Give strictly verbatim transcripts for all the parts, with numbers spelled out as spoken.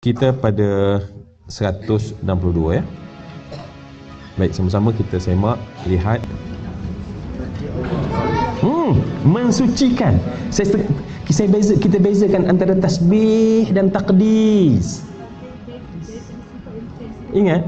Kita pada seratus enam puluh dua ya. Baik, sama-sama kita semak, lihat. Hmm, mensucikan. Saya, saya beza, kita bezakan antara tasbih dan taqdis. Ingat?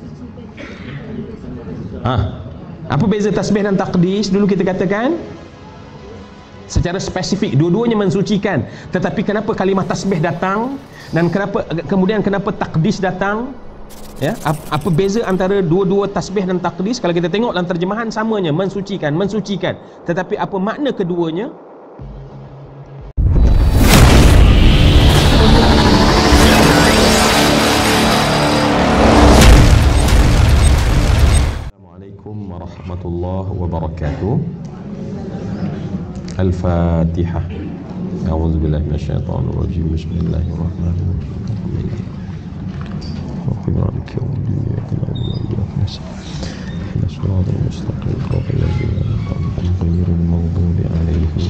Ha, apa beza tasbih dan taqdis? Dulu kita katakan secara spesifik dua-duanya mensucikan. Tetapi kenapa kalimah tasbih datang dan kenapa kemudian kenapa taqdis datang? Ya, apa beza antara dua-dua tasbih dan taqdis? Kalau kita tengok dalam terjemahan samanya, mensucikan, mensucikan. Tetapi apa makna keduanya? Assalamualaikum warahmatullahi wabarakatuh. Al-Fatihah. A'udzubillahi minasyaitonir rajim. Bismillahirrahmanirrahim. Subhanaka wa bihamdika Nasrul mustaqim qabil ghairil maghdubi alaihim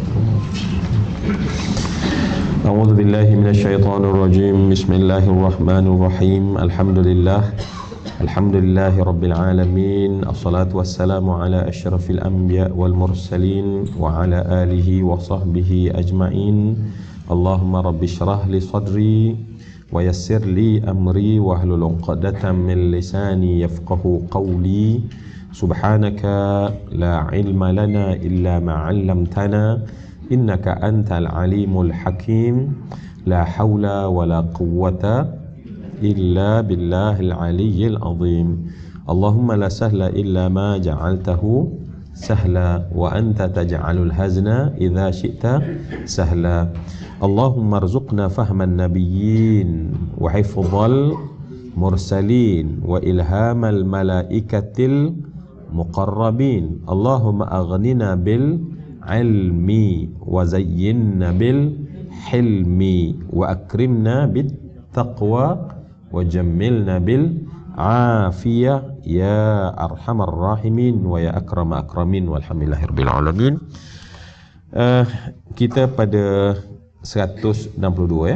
A'udzu billahi minasyaitonir rajim. Bismillahirrahmanirrahim. Alhamdulillah Alhamdulillahi Rabbil Alamin. Assalatu wassalamu ala asyrafil anbiya wal mursalin wa ala alihi wa sahbihi ajma'in. Allahumma rabbi syrah li sadri wa yassir li amri wa hlul 'uqdatam min lisani yafqahu qawli. Subhanaka la ilma lana illa ma 'allamtana innaka antal alimul hakim. La hawla wa la quwwata illa billahil aliyyil azim. Allahumma la sahla illa ma ja'altahu sahla wa anta taj'alul hazna idza syi'ta sahla. Allahumma arzuqna fahman nabiyyin wa hifdzal mursalin wa ilhamal malaikatil muqarrabin. Allahumma aghnina bil ilmi wa zayyinna bil hilmi wa akrimna bit taqwa wa jammilna bil afiyah ya arhamar rahimin wa ya akram akramin walhamdulillahirabbil alamin. Uh, kita pada seratus enam puluh dua ya.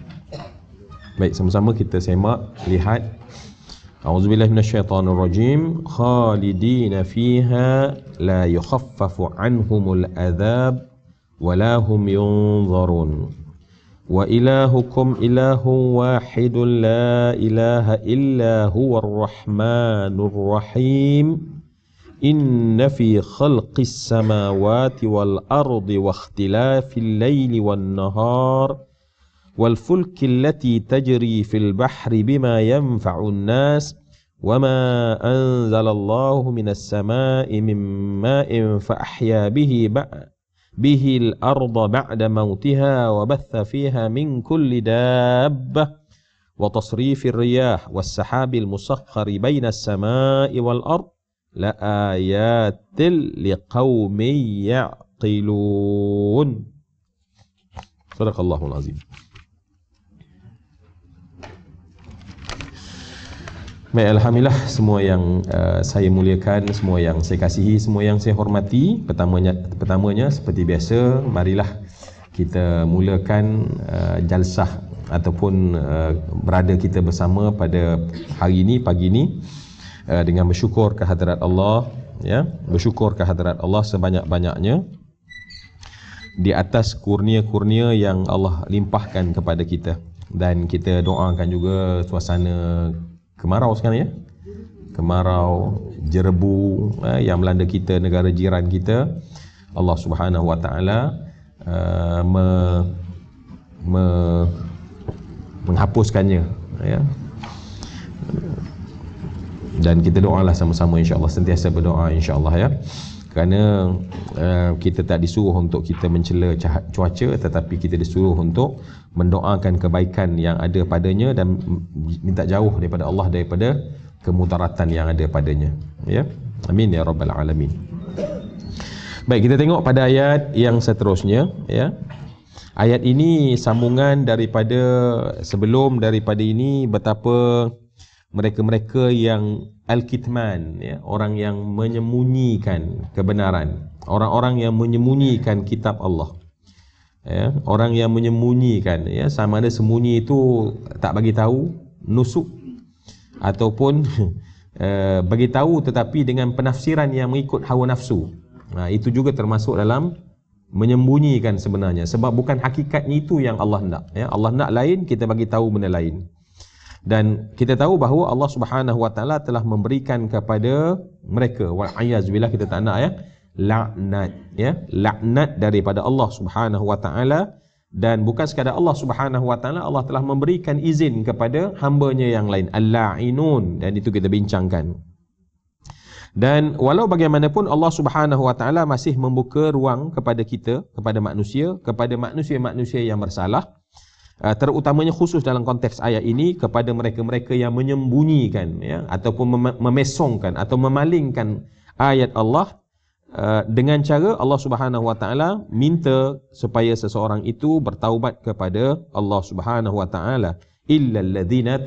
Baik, sama-sama kita semak, lihat. A'udzubillahi minasyaitonir rajim. Khalidina fiha la yukhaffafu anhumul adzab wa la hum yunzarun. Wa ilahukum ilahun wahidun la ilaha illa huwar rahmanur rahim. Inna fi khalqis samawati wal ardi wa ikhtilafil laili wan nahar wal fulki allati tajri fil bahri bima yanfa'un nas wama anzalallahu minas samai min ma'in fa ahya bihi ba' bihi al-arda ba'da mautiha wa batha fiha min kulli dabbah wa tasrifir riyah was sahabil musakhkhari baina as-sama'i wal ard la ayatil liqaumin ya'qilun. Sadaqallahul azim. Baik, alhamdulillah, semua yang uh, saya muliakan, semua yang saya kasihi, semua yang saya hormati, pertamanya pertamanya seperti biasa, marilah kita mulakan uh, jalsah ataupun uh, berada kita bersama pada hari ini, pagi ini, uh, dengan bersyukur kehadrat Allah, ya, bersyukur kehadrat Allah sebanyak-banyaknya di atas kurnia-kurnia yang Allah limpahkan kepada kita. Dan kita doakan juga suasana kemarau sekarang ya, kemarau, jerebu eh, yang melanda kita, negara jiran kita, Allah Subhanahu Wa Taala uh, me, me, menghapuskannya ya. Dan kita doalah sama-sama insya-Allah, sentiasa berdoa insya-Allah ya. Kerana uh, kita tak disuruh untuk kita mencela cuaca, tetapi kita disuruh untuk mendoakan kebaikan yang ada padanya dan minta jauh daripada Allah daripada kemudaratan yang ada padanya ya. Amin ya rabbal alamin. Baik, kita tengok pada ayat yang seterusnya ya. Ayat ini sambungan daripada sebelum daripada ini, betapa mereka-mereka yang al-kitman ya, orang yang menyembunyikan kebenaran, orang-orang yang menyembunyikan kitab Allah. Ya, orang yang menyembunyikan, ya, sama ada sembunyi itu tak bagi tahu, nusuk, ataupun uh, bagi tahu tetapi dengan penafsiran yang mengikut hawa nafsu. Nah, itu juga termasuk dalam menyembunyikan sebenarnya, sebab bukan hakikatnya itu yang Allah nak. Ya, Allah nak lain, kita bagi tahu benda lain. Dan kita tahu bahawa Allah Subhanahu Wa Taala telah memberikan kepada mereka, wal a'yaz billah, kita tak nak, ya, laknat, ya, laknat daripada Allah Subhanahu Wa Taala. Dan bukan sekadar Allah Subhanahu Wa Taala, Allah telah memberikan izin kepada hamba-Nya yang lain, al-la'inun, dan itu kita bincangkan. Dan walau bagaimanapun Allah Subhanahu Wa Taala masih membuka ruang kepada kita, kepada manusia, kepada manusia-manusia yang bersalah, terutamanya khusus dalam konteks ayat ini kepada mereka-mereka yang menyembunyikan, ya, ataupun memesongkan atau memalingkan ayat Allah. Uh, dengan cara Allah Subhanahu Wa Taala minta supaya seseorang itu bertaubat kepada Allah Subhanahu Wa Taala, illal ladzina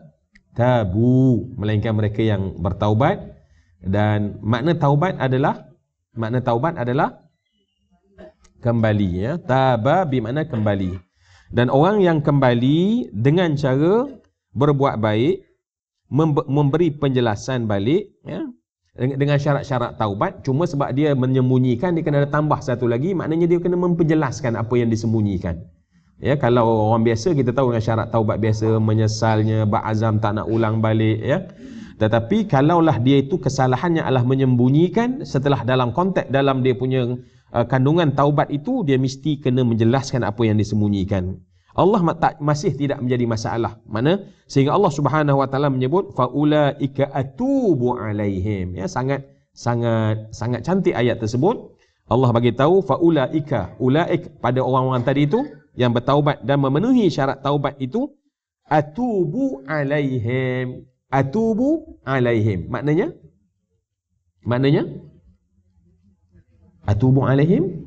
tabu, melainkan mereka yang bertaubat. Dan makna taubat adalah makna taubat adalah kembali, ya, taba bermakna kembali. Dan orang yang kembali dengan cara berbuat baik, memberi penjelasan balik, ya, dengan syarat-syarat taubat. Cuma sebab dia menyembunyikan, dia kena ada tambah satu lagi, maknanya dia kena memperjelaskan apa yang disembunyikan. Ya, kalau orang biasa kita tahu dengan syarat taubat biasa, menyesalnya, berazam tak nak ulang balik, ya. Tetapi kalaulah dia itu kesalahannya adalah menyembunyikan, setelah dalam konteks dalam dia punya uh, kandungan taubat itu, dia mesti kena menjelaskan apa yang disembunyikan. Allah tak, masih tidak menjadi masalah. Mana? Sehingga Allah Subhanahu Wa Taala menyebut faulaika atubu alaihim. Ya, sangat sangat sangat cantik ayat tersebut. Allah bagi tahu faulaika, ulaik pada orang-orang tadi itu yang bertaubat dan memenuhi syarat taubat itu, atubu alaihim. Atubu alaihim. Maknanya? Maknanya? Atubu alaihim,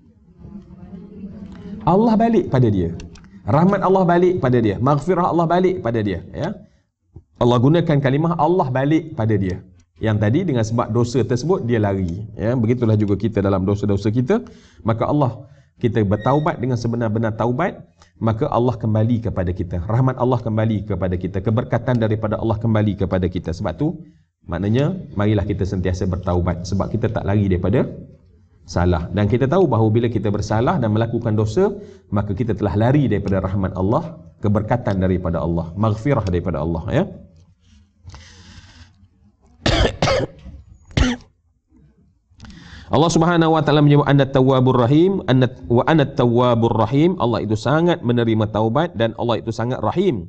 Allah balik pada dia. Rahmat Allah balik pada dia, maghfirah Allah balik pada dia, ya. Allah gunakan kalimah Allah balik pada dia. Yang tadi dengan sebab dosa tersebut dia lari, ya. Begitulah juga kita dalam dosa-dosa kita, maka Allah, kita bertaubat dengan sebenar-benar taubat, maka Allah kembali kepada kita, rahmat Allah kembali kepada kita, keberkatan daripada Allah kembali kepada kita. Sebab tu maknanya marilah kita sentiasa bertaubat, sebab kita tak lari daripada salah. Dan kita tahu bahawa bila kita bersalah dan melakukan dosa, maka kita telah lari daripada rahmat Allah, keberkatan daripada Allah, maghfirah daripada Allah, ya. Allah Subhanahu Wa Taala menyebut annat tawwabur rahim, annat wa annat tawwabur rahim. Allah itu sangat menerima taubat dan Allah itu sangat rahim.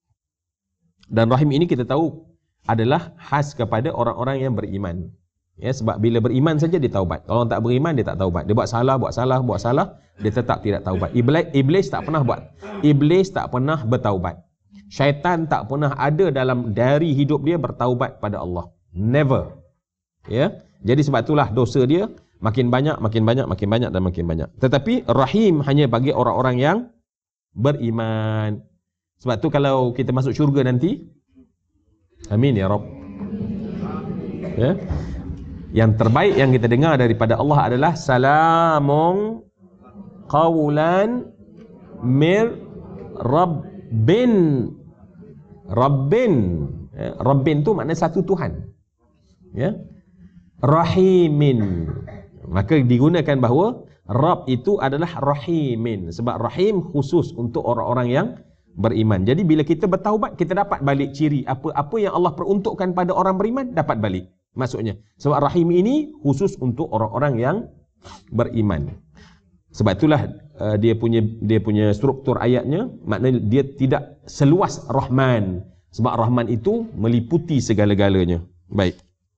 Dan rahim ini kita tahu adalah khas kepada orang-orang yang beriman. Ya, sebab bila beriman saja dia taubat. Kalau tak beriman dia tak taubat. Dia buat salah, buat salah, buat salah, dia tetap tidak taubat. Iblis, iblis tak pernah buat. Iblis tak pernah bertaubat. Syaitan tak pernah ada dalam dari hidup dia bertaubat pada Allah. Never. Ya. Jadi sebab itulah dosa dia makin banyak, makin banyak, makin banyak dan makin banyak. Tetapi rahim hanya bagi orang-orang yang beriman. Sebab tu kalau kita masuk syurga nanti, amin ya Rabb. Ya. Yang terbaik yang kita dengar daripada Allah adalah salamun qawlan mir rabbin. Rabbin, ya, Rabbin tu makna satu Tuhan, ya. Rahimin, maka digunakan bahawa Rabb itu adalah Rahimin, sebab Rahim khusus untuk orang-orang yang beriman. Jadi bila kita bertaubat, kita dapat balik ciri apa-apa yang Allah peruntukkan pada orang beriman, dapat balik. Maksudnya, sebab Rahim ini khusus untuk orang-orang yang beriman. Sebab itulah uh, dia punya dia punya struktur ayatnya, maknanya dia tidak seluas Rahman, sebab Rahman itu meliputi segala-galanya. Baik.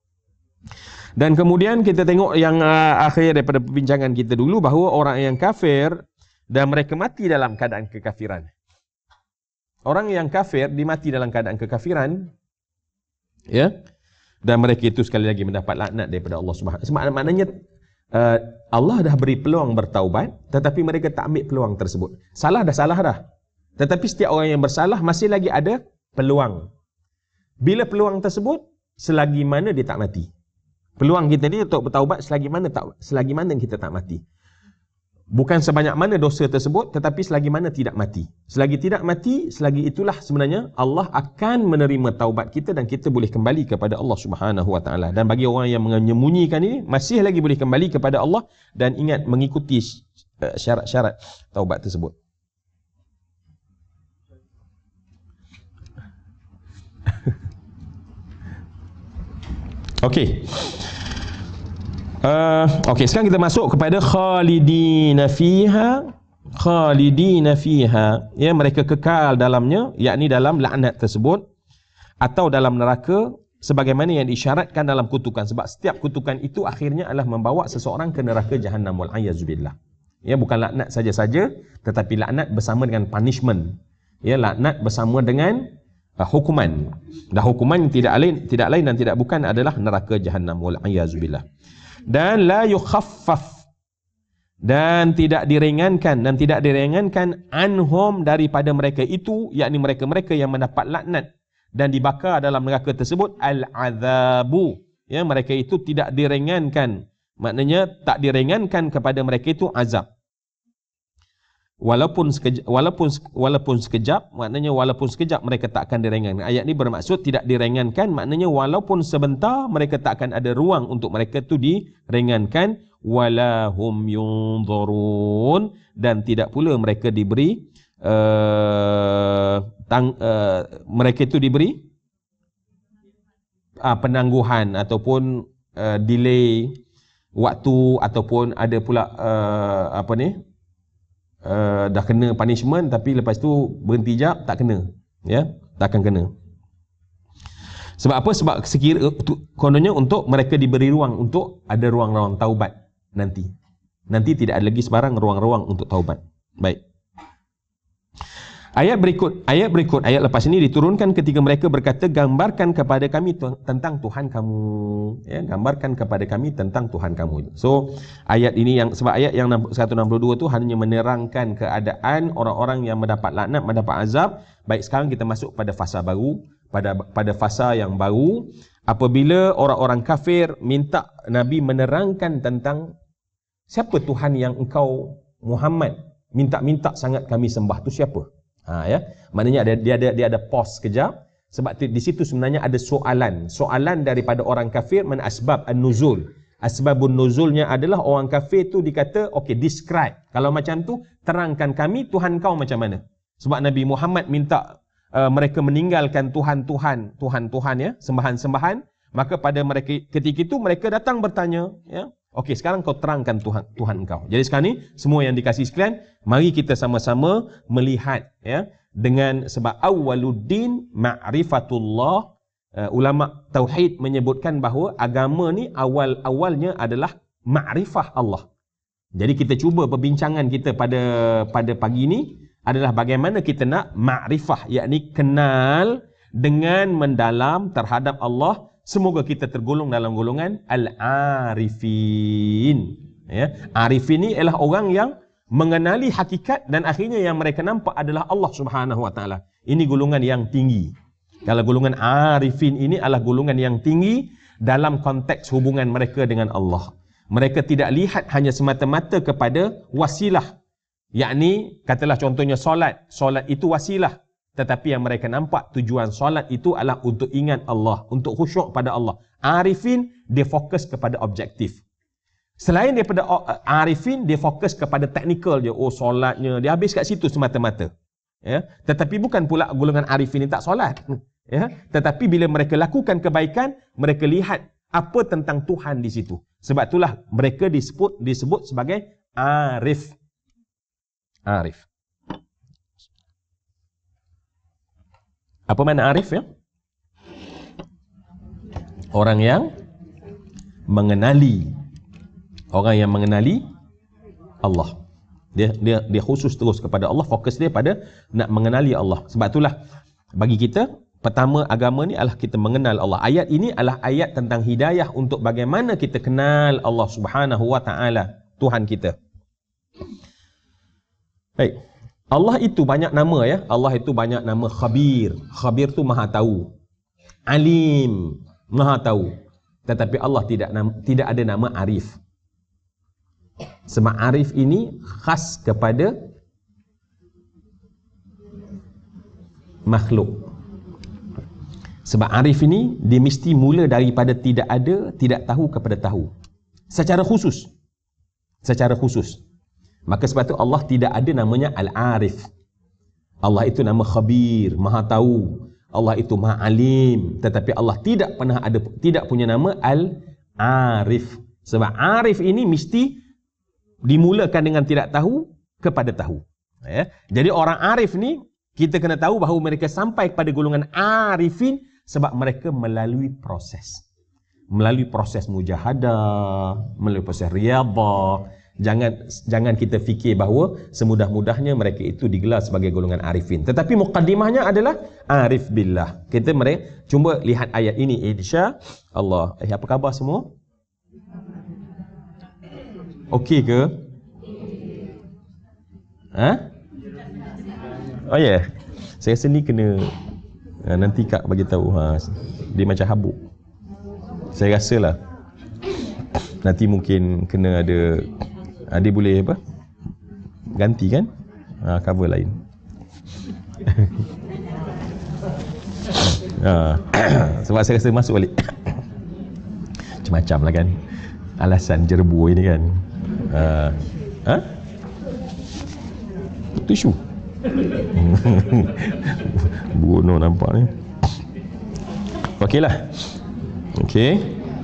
Dan kemudian kita tengok yang uh, akhir daripada perbincangan kita dulu, bahawa orang yang kafir dan mereka mati dalam keadaan kekafiran. Orang yang kafir dimati dalam keadaan kekafiran, ya. Dan mereka itu sekali lagi mendapat laknat daripada Allah Subhanahu. Sebab maknanya uh, Allah dah beri peluang bertaubat, tetapi mereka tak ambil peluang tersebut. Salah dah salah dah. Tetapi setiap orang yang bersalah masih lagi ada peluang. Bila peluang tersebut, selagi mana dia tak mati. Peluang kita ni untuk bertaubat selagi mana tak selagi mana kita tak mati. Bukan sebanyak mana dosa tersebut, tetapi selagi mana tidak mati. Selagi tidak mati, selagi itulah sebenarnya Allah akan menerima taubat kita dan kita boleh kembali kepada Allah Subhanahu Wa Taala. Dan bagi orang yang menyembunyikan ini, masih lagi boleh kembali kepada Allah dan ingat mengikuti syarat-syarat taubat tersebut. Okey. Uh, Okey, sekarang kita masuk kepada khalidina fiha, khalidina fiha, ya, mereka kekal dalamnya, yakni dalam laknat tersebut atau dalam neraka sebagaimana yang disyaratkan dalam kutukan, sebab setiap kutukan itu akhirnya adalah membawa seseorang ke neraka jahannam, wal a'yazubillah. Ya, bukan laknat saja-saja, tetapi laknat bersama dengan punishment. Ya, laknat bersama dengan uh, hukuman. Dan hukuman tidak lain tidak lain dan tidak bukan adalah neraka jahannam, wal a'yazubillah. Dan la yukhaffaf, dan tidak diringankan dan tidak diringankan anhum, daripada mereka itu, yakni mereka-mereka yang mendapat laknat dan dibakar dalam neraka tersebut, al-azabu, ya, mereka itu tidak diringankan, maknanya tak diringankan kepada mereka itu azab. Walaupun sekejap, walaupun walaupun sekejap, maknanya walaupun sekejap mereka tak akan diringankan. Ayat ini bermaksud tidak diringankan, maknanya walaupun sebentar mereka tak akan ada ruang untuk mereka itu diringankan. Walahum yunzurun, dan tidak pula mereka diberi uh, tang, uh, mereka itu diberi uh, penangguhan ataupun uh, delay waktu, ataupun ada pula uh, apa ni Uh, dah kena punishment tapi lepas tu berhenti jap, tak kena, ya, tak akan kena. Sebab apa? Sebab sekira tu, kononnya untuk mereka diberi ruang untuk ada ruang-ruang taubat nanti. Nanti tidak ada lagi sebarang ruang-ruang untuk taubat. Baik. Ayat berikut, ayat berikut, ayat lepas ini diturunkan ketika mereka berkata, gambarkan kepada kami tu, tentang Tuhan kamu, ya, gambarkan kepada kami tentang Tuhan kamu. So ayat ini yang, sebab ayat yang seratus enam puluh dua tu hanya menerangkan keadaan orang-orang yang mendapat laknat, mendapat azab. Baik, sekarang kita masuk pada fasa baru, pada pada fasa yang baru, apabila orang-orang kafir minta Nabi menerangkan tentang siapa Tuhan yang engkau Muhammad minta-minta sangat kami sembah tu siapa. Ha, ya, maknanya ada, dia ada dia ada pause sekejap, sebab di situ sebenarnya ada soalan, soalan daripada orang kafir, man asbab an-nuzul. Asbabun nuzulnya adalah orang kafir tu dikata, okey, describe. Kalau macam tu, terangkan kami Tuhan kau macam mana. Sebab Nabi Muhammad minta uh, mereka meninggalkan Tuhan-Tuhan, Tuhan-Tuhan, ya, sembahan-sembahan, maka pada mereka ketika itu mereka datang bertanya, ya, okey, sekarang kau terangkan Tuhan Tuhan kau. Jadi sekarang ni semua yang dikasih sekalian, mari kita sama-sama melihat, ya, dengan sebab awwaluddin ma'rifatullah. Uh, ulama tauhid menyebutkan bahawa agama ni awal-awalnya adalah ma'rifah Allah. Jadi kita cuba perbincangan kita pada pada pagi ni adalah bagaimana kita nak ma'rifah, yakni kenal dengan mendalam terhadap Allah. Semoga kita tergolong dalam golongan al-arifin. Ya, arifin ni ialah orang yang mengenali hakikat dan akhirnya yang mereka nampak adalah Allah Subhanahu Wa Taala. Ini golongan yang tinggi. Kalau golongan arifin ini adalah golongan yang tinggi dalam konteks hubungan mereka dengan Allah. Mereka tidak lihat hanya semata-mata kepada wasilah. Yakni, katalah contohnya solat. Solat itu wasilah. Tetapi yang mereka nampak tujuan solat itu adalah untuk ingat Allah, untuk khusyuk pada Allah. Arifin, dia fokus kepada objektif. Selain daripada arifin, dia fokus kepada teknikal je. Oh, solatnya, dia habis kat situ semata-mata. Ya, tetapi bukan pula golongan arifin ini tak solat. Ya, tetapi bila mereka lakukan kebaikan, mereka lihat apa tentang Tuhan di situ. Sebab itulah mereka disebut disebut sebagai arif. Arif. Apa makna arif, ya? Orang yang mengenali. Orang yang mengenali Allah. Dia dia dia khusus terus kepada Allah, fokus dia pada nak mengenali Allah. Sebab itulah bagi kita pertama agama ni adalah kita mengenal Allah. Ayat ini adalah ayat tentang hidayah untuk bagaimana kita kenal Allah Subhanahu Wa Taala, Tuhan kita. Baik. Allah itu banyak nama, ya. Allah itu banyak nama. Khabir. Khabir tu maha tahu. Alim, maha tahu. Tetapi Allah tidak tidak ada nama Arif. Sebab arif ini khas kepada makhluk. Sebab arif ini dia mesti mula daripada tidak ada, tidak tahu kepada tahu. Secara khusus. Secara khusus. Maka sebab itu Allah tidak ada namanya Al-Arif. Allah itu nama Khabir, Maha Tahu. Allah itu Maha Alim. Tetapi Allah tidak pernah ada, tidak punya nama Al-Arif. Sebab Arif ini mesti dimulakan dengan tidak tahu kepada tahu. Ya. Jadi orang Arif ni, kita kena tahu bahawa mereka sampai kepada golongan Arifin sebab mereka melalui proses. Melalui proses mujahadah, melalui proses riyadhah. Jangan jangan kita fikir bahawa semudah-mudahnya mereka itu digelar sebagai golongan arifin. Tetapi muqaddimahnya adalah arif billah. Kita mereka cuba lihat ayat ini, insya Allah. Eh, apa khabar semua? Okey ke? Ha? Oh ya. Yeah. Saya rasa ni kena ha, nanti Kak bagi tahu ha, dia macam habuk. Saya rasalah. Nanti mungkin kena ada dia boleh apa? Ganti kan? Ha, cover lain. ha. Sebab saya rasa masuk balik. Macam-macam lah kan. Alasan jerbu ini kan. Ha? Ha? Tisu. Bunuh nampak ni. Okey lah. Okey.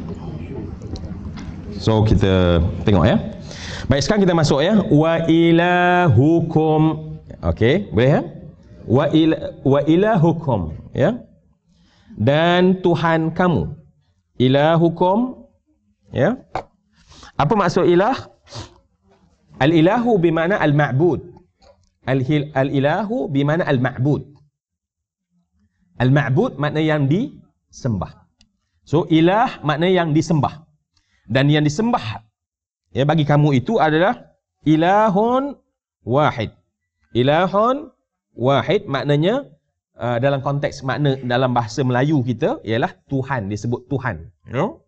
So kita tengok ya. Baik, sekarang kita masuk ya. Wa ilahukum. Okey, boleh ya? Wa ila wa ilahukum ya. Dan Tuhan kamu. Ilahukum ya. Apa maksud ilah? Al-ilahu bermakna al-ma'bud. Al-ilahu bermakna al-ma'bud. Al-ma'bud makna yang disembah. So ilah makna yang disembah. Dan yang disembah ya bagi kamu itu adalah ilahun wahid. Ilahun wahid maknanya uh, dalam konteks makna dalam bahasa Melayu kita ialah Tuhan, disebut Tuhan. You know?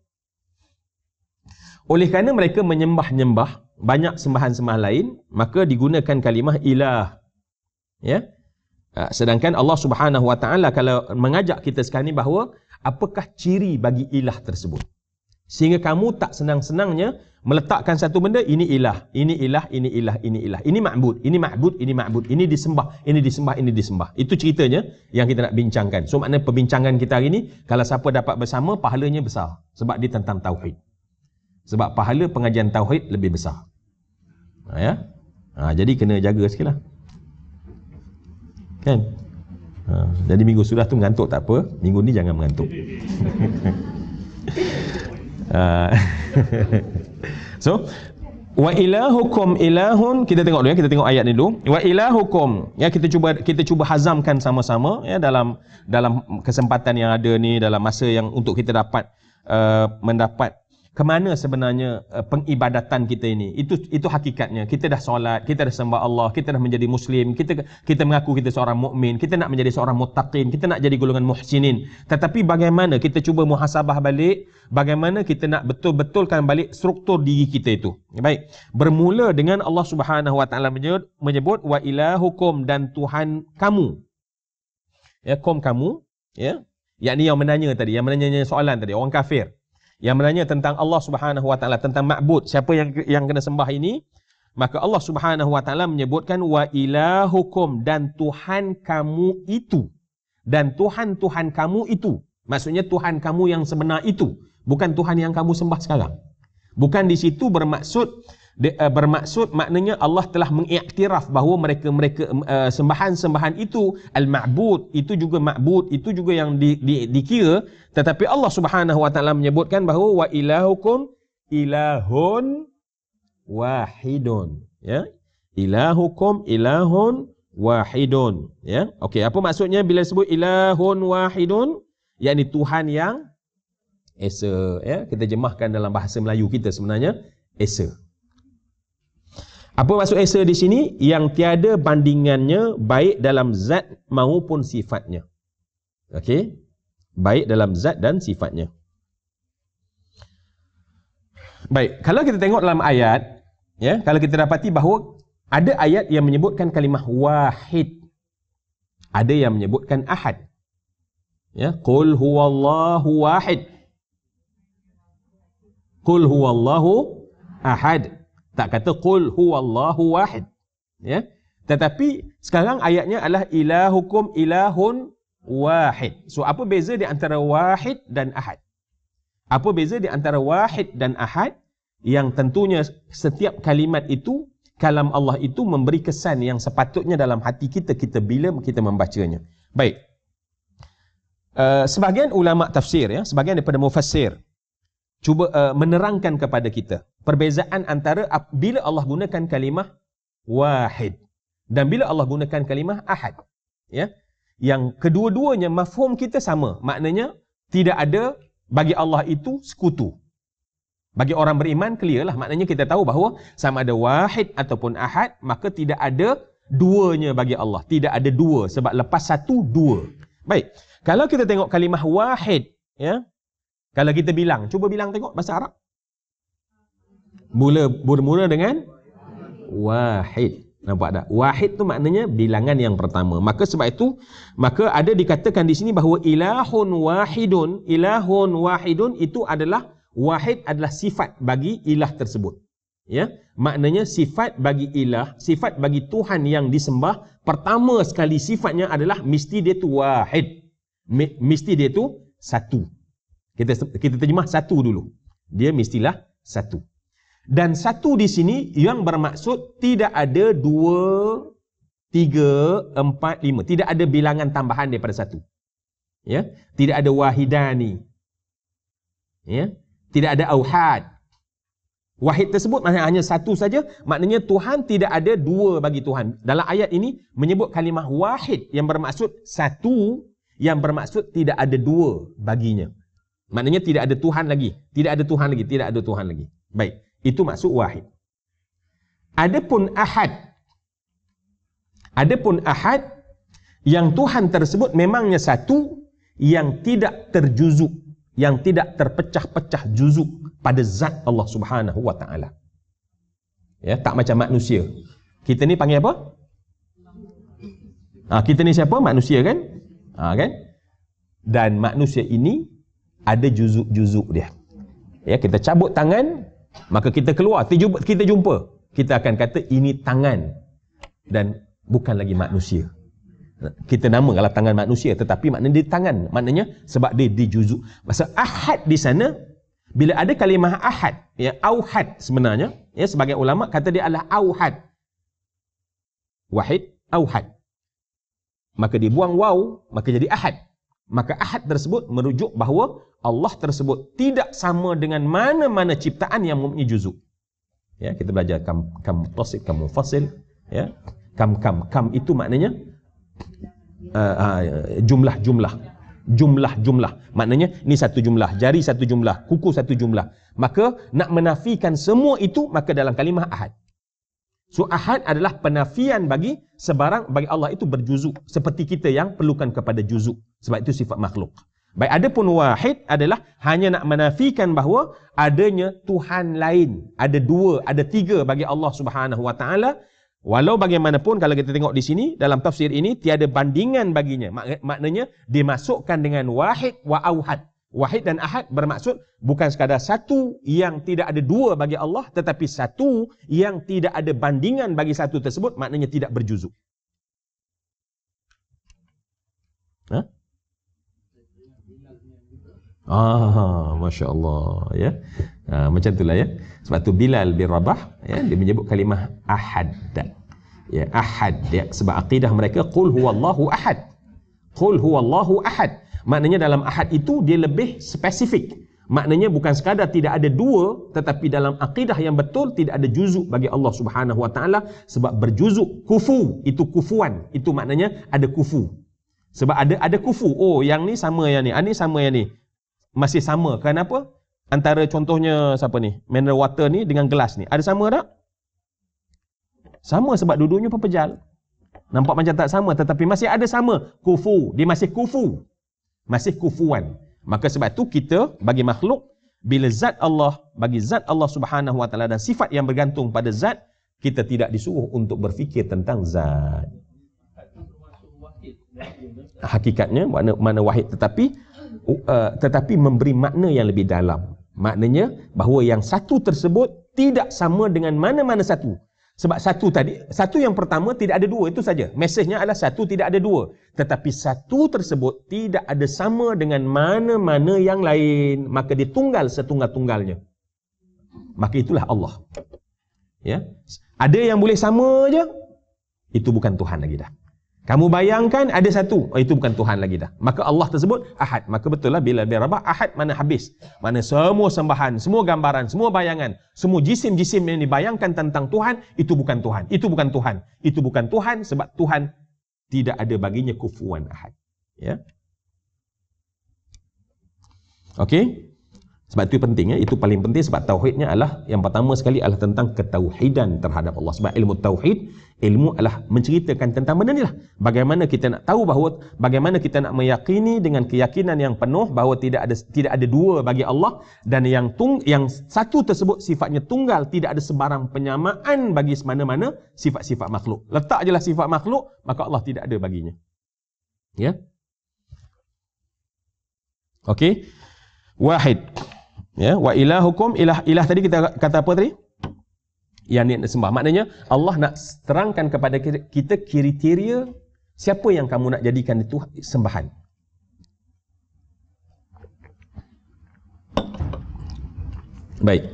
Oleh kerana mereka menyembah-nyembah banyak sembahan-sembahan lain, maka digunakan kalimah ilah. Ya. Uh, sedangkan Allah Subhanahu Wa Taala kalau mengajak kita sekarang ni bahawa apakah ciri bagi ilah tersebut? Sehingga kamu tak senang-senangnya meletakkan satu benda, ini ilah, ini ilah, ini ilah, ini ilah. Ini ma'bud, ini ma'bud, ini ma'bud. Ini disembah, ini disembah, ini disembah. Itu ceritanya yang kita nak bincangkan. So maknanya perbincangan kita hari ini, kalau siapa dapat bersama, pahalanya besar. Sebab dia tentang tauhid. Sebab pahala pengajian tauhid lebih besar. Ha, ya? Ha, jadi kena jaga sikit lah. Kan? Ha, jadi minggu sudah tu mengantuk tak apa. Minggu ni jangan mengantuk. Uh, so wa ilahukum ilahun, kita tengok dulu ya, kita tengok ayat ni dulu. Wa ilahukum ya, kita cuba kita cuba hazamkan sama-sama ya dalam dalam kesempatan yang ada ni, dalam masa yang untuk kita dapat uh, mendapat ke mana sebenarnya uh, pengibadatan kita ini. Itu itu hakikatnya. Kita dah solat, kita dah sembah Allah, kita dah menjadi muslim, kita kita mengaku kita seorang mukmin, kita nak menjadi seorang muttaqin, kita nak jadi golongan muhsinin. Tetapi bagaimana kita cuba muhasabah balik, bagaimana kita nak betul-betulkan balik struktur diri kita itu. Baik, bermula dengan Allah Subhanahu Wa Taala menyebut, menyebut wa ilahukum, dan Tuhan kamu. Ya, kom kamu, ya. Yakni yang menanya tadi, yang menanya soalan tadi, orang kafir. Yang menanya tentang Allah Subhanahu Wa Taala, tentang ma'bud, siapa yang yang kena sembah ini, maka Allah Subhanahu Wa Taala menyebutkan wa ilahukum, dan Tuhan kamu itu. Dan Tuhan-Tuhan kamu itu. Maksudnya Tuhan kamu yang sebenar itu, bukan Tuhan yang kamu sembah sekarang. Bukan di situ bermaksud de, uh, bermaksud maknanya Allah telah mengiktiraf bahawa mereka-mereka uh, sembahan-sembahan itu al-ma'bud, itu juga ma'bud, itu juga yang di, di, dikira. Tetapi Allah Subhanahu Wa Taala menyebutkan bahawa wa ilahukum ilahun wahidun, ya. Ilahukum ilahun wahidun, ya. Okey, apa maksudnya bila sebut ilahun wahidun? Yakni Tuhan yang esa, ya. Kita jemahkan dalam bahasa Melayu kita sebenarnya esa. Apa maksud esa di sini? Yang tiada bandingannya baik dalam zat maupun sifatnya. Okey? Baik dalam zat dan sifatnya. Baik, kalau kita tengok dalam ayat, Ya, kalau kita dapati bahawa ada ayat yang menyebutkan kalimah wahid, ada yang menyebutkan ahad. Ya, qul huwallahu wahid, qul huwallahu ahad, tak kata qul huwallahu wahid. Ya, tetapi sekarang ayatnya adalah ilahukum ilahun wahid. So apa beza di antara wahid dan ahad? Apa beza di antara wahid dan ahad? Yang tentunya setiap kalimat itu, kalam Allah itu memberi kesan yang sepatutnya dalam hati kita kita bila kita membacanya. Baik. Uh, sebahagian ulama tafsir, ya, sebahagian daripada mufassir cuba uh, menerangkan kepada kita perbezaan antara bila Allah gunakan kalimah wahid dan bila Allah gunakan kalimah ahad. Ya. Yang kedua-duanya mafhum kita sama. Maknanya tidak ada bagi Allah itu sekutu. Bagi orang beriman clear lah. Maknanya kita tahu bahawa sama ada wahid ataupun ahad, maka tidak ada duanya bagi Allah. Tidak ada dua. Sebab lepas satu, dua. Baik. Kalau kita tengok kalimah wahid, ya, kalau kita bilang, cuba bilang tengok bahasa Arab. Mula bermula dengan wahid. Nampak tak? Wahid tu maknanya bilangan yang pertama. Maka sebab itu, maka ada dikatakan di sini bahawa ilahun wahidun, ilahun wahidun itu adalah, wahid adalah sifat bagi ilah tersebut. Ya, maknanya sifat bagi ilah, sifat bagi Tuhan yang disembah, pertama sekali sifatnya adalah mesti dia tu wahid. Mesti dia tu satu. Kita kita terjemah satu dulu. Dia mestilah satu. Dan satu di sini yang bermaksud tidak ada dua, tiga, empat, lima. Tidak ada bilangan tambahan daripada satu. Ya, tidak ada wahidani. Ya, tidak ada auhad. Wahid tersebut maknanya hanya satu saja. Maknanya Tuhan tidak ada dua bagi Tuhan. Dalam ayat ini menyebut kalimah wahid yang bermaksud satu, yang bermaksud tidak ada dua baginya. Maknanya tidak ada Tuhan lagi. Tidak ada Tuhan lagi. Tidak ada Tuhan lagi. Baik. Itu maksud wahid. Adapun ahad. Adapun ahad, yang Tuhan tersebut memangnya satu, yang tidak terjuzuk, yang tidak terpecah-pecah juzuk pada zat Allah Subhanahu wa taala. Ya, tak macam manusia. Kita ni panggil apa? Ha, kita ni siapa? Manusia kan? Ha, kan? Dan manusia ini ada juzuk-juzuk dia. Ya, kita cabut tangan, maka kita keluar, kita jumpa, kita akan kata ini tangan dan bukan lagi manusia. Kita nama kalau tangan manusia, tetapi maknanya dia tangan, maknanya sebab dia dijuzuk. Masa ahad di sana, bila ada kalimah ahad, ya, auhad sebenarnya, ya, sebagai ulama kata dia adalah auhad. Wahid, auhad. Maka dibuang waw, maka jadi ahad. Maka ahad tersebut merujuk bahawa Allah tersebut tidak sama dengan mana-mana ciptaan yang mempunyai juzuk. Ya, kita belajar kam kam muttasil, kam mufasil, ya. Kam kam kam itu maknanya uh, uh, jumlah jumlah. Jumlah jumlah. Maknanya ni satu jumlah, jari satu jumlah, kuku satu jumlah. Maka nak menafikan semua itu, maka dalam kalimah ahad. So ahad adalah penafian bagi sebarang, bagi Allah itu berjuzuk, seperti kita yang perlukan kepada juzuk. Sebab itu sifat makhluk. Baik, adapun wahid adalah hanya nak menafikan bahawa adanya Tuhan lain, ada dua, ada tiga bagi Allah Subhanahu wa taala. Walau bagaimanapun kalau kita tengok di sini dalam tafsir ini tiada bandingan baginya. Mak maknanya dimasukkan dengan wahid wa auhad. Wahid dan ahad bermaksud bukan sekadar satu yang tidak ada dua bagi Allah, tetapi satu yang tidak ada bandingan bagi satu tersebut, maknanya tidak berjuzuk. Ha? Ah, Masya Allah, ya. Ha, macam itulah, ya. Sebab tu Bilal bin Rabah, ya, dia menyebut kalimah ahad. Ya, ahad, ya. Sebab akidah mereka qul huwallahu ahad. Qul huwallahu ahad. Maknanya dalam ahad itu dia lebih spesifik. Maknanya bukan sekadar tidak ada dua, tetapi dalam akidah yang betul tidak ada juzuk bagi Allah Subhanahu wa taala, sebab berjuzuk kufu, itu kufuan, itu maknanya ada kufu. Sebab ada ada kufu. Oh, yang ni sama yang ni, ini sama yang ni. Masih sama. Kenapa? Antara contohnya siapa ni? Mineral water ni dengan gelas ni. Ada sama tak? Sama sebab dua-duanya pepejal. Nampak macam tak sama, tetapi masih ada sama. Kufu, dia masih kufu. Masih kufuan. Maka sebab tu kita bagi makhluk Bila zat Allah, bagi zat Allah Subhanahu wa taala dan sifat yang bergantung pada zat, kita tidak disuruh untuk berfikir tentang zat. Hakikatnya makna, makna wahid, tetapi uh, tetapi memberi makna yang lebih dalam. Maknanya bahawa yang satu tersebut tidak sama dengan mana-mana satu. Sebab satu tadi, satu yang pertama tidak ada dua, itu saja. Mesejnya adalah satu tidak ada dua. Tetapi satu tersebut tidak ada sama dengan mana-mana yang lain. Maka dia tunggal setunggal-tunggalnya. Maka itulah Allah. Ya, ada yang boleh sama je, itu bukan Tuhan lagi dah. Kamu bayangkan ada satu, oh, itu bukan Tuhan lagi dah. Maka Allah tersebut ahad. Maka betul lah bila berabah ahad mana habis. Mana semua sembahan, semua gambaran, semua bayangan, semua jisim-jisim yang dibayangkan tentang Tuhan, itu bukan Tuhan. Itu bukan Tuhan. Itu bukan Tuhan sebab Tuhan tidak ada baginya kufuwan ahad. Ya. Okey? Sebab itu penting, ya. Itu paling penting sebab tauhidnya adalah yang pertama sekali adalah tentang ketauhidan terhadap Allah. Sebab ilmu tauhid, ilmu adalah menceritakan tentang benda ni lah. Bagaimana kita nak tahu bahawa, bagaimana kita nak meyakini dengan keyakinan yang penuh bahawa tidak ada tidak ada dua bagi Allah, dan yang tung, yang satu tersebut sifatnya tunggal, tidak ada sebarang penyamaan bagi mana-mana sifat-sifat makhluk. Letak je lah sifat makhluk, maka Allah tidak ada baginya. Ya. Okey. Wahid. Ya, wa ilahukum ilah, ilah tadi kita kata apa tadi? Yang ni nak sembah. Maknanya Allah nak terangkan kepada kita kriteria siapa yang kamu nak jadikan itu sembahan. Baik.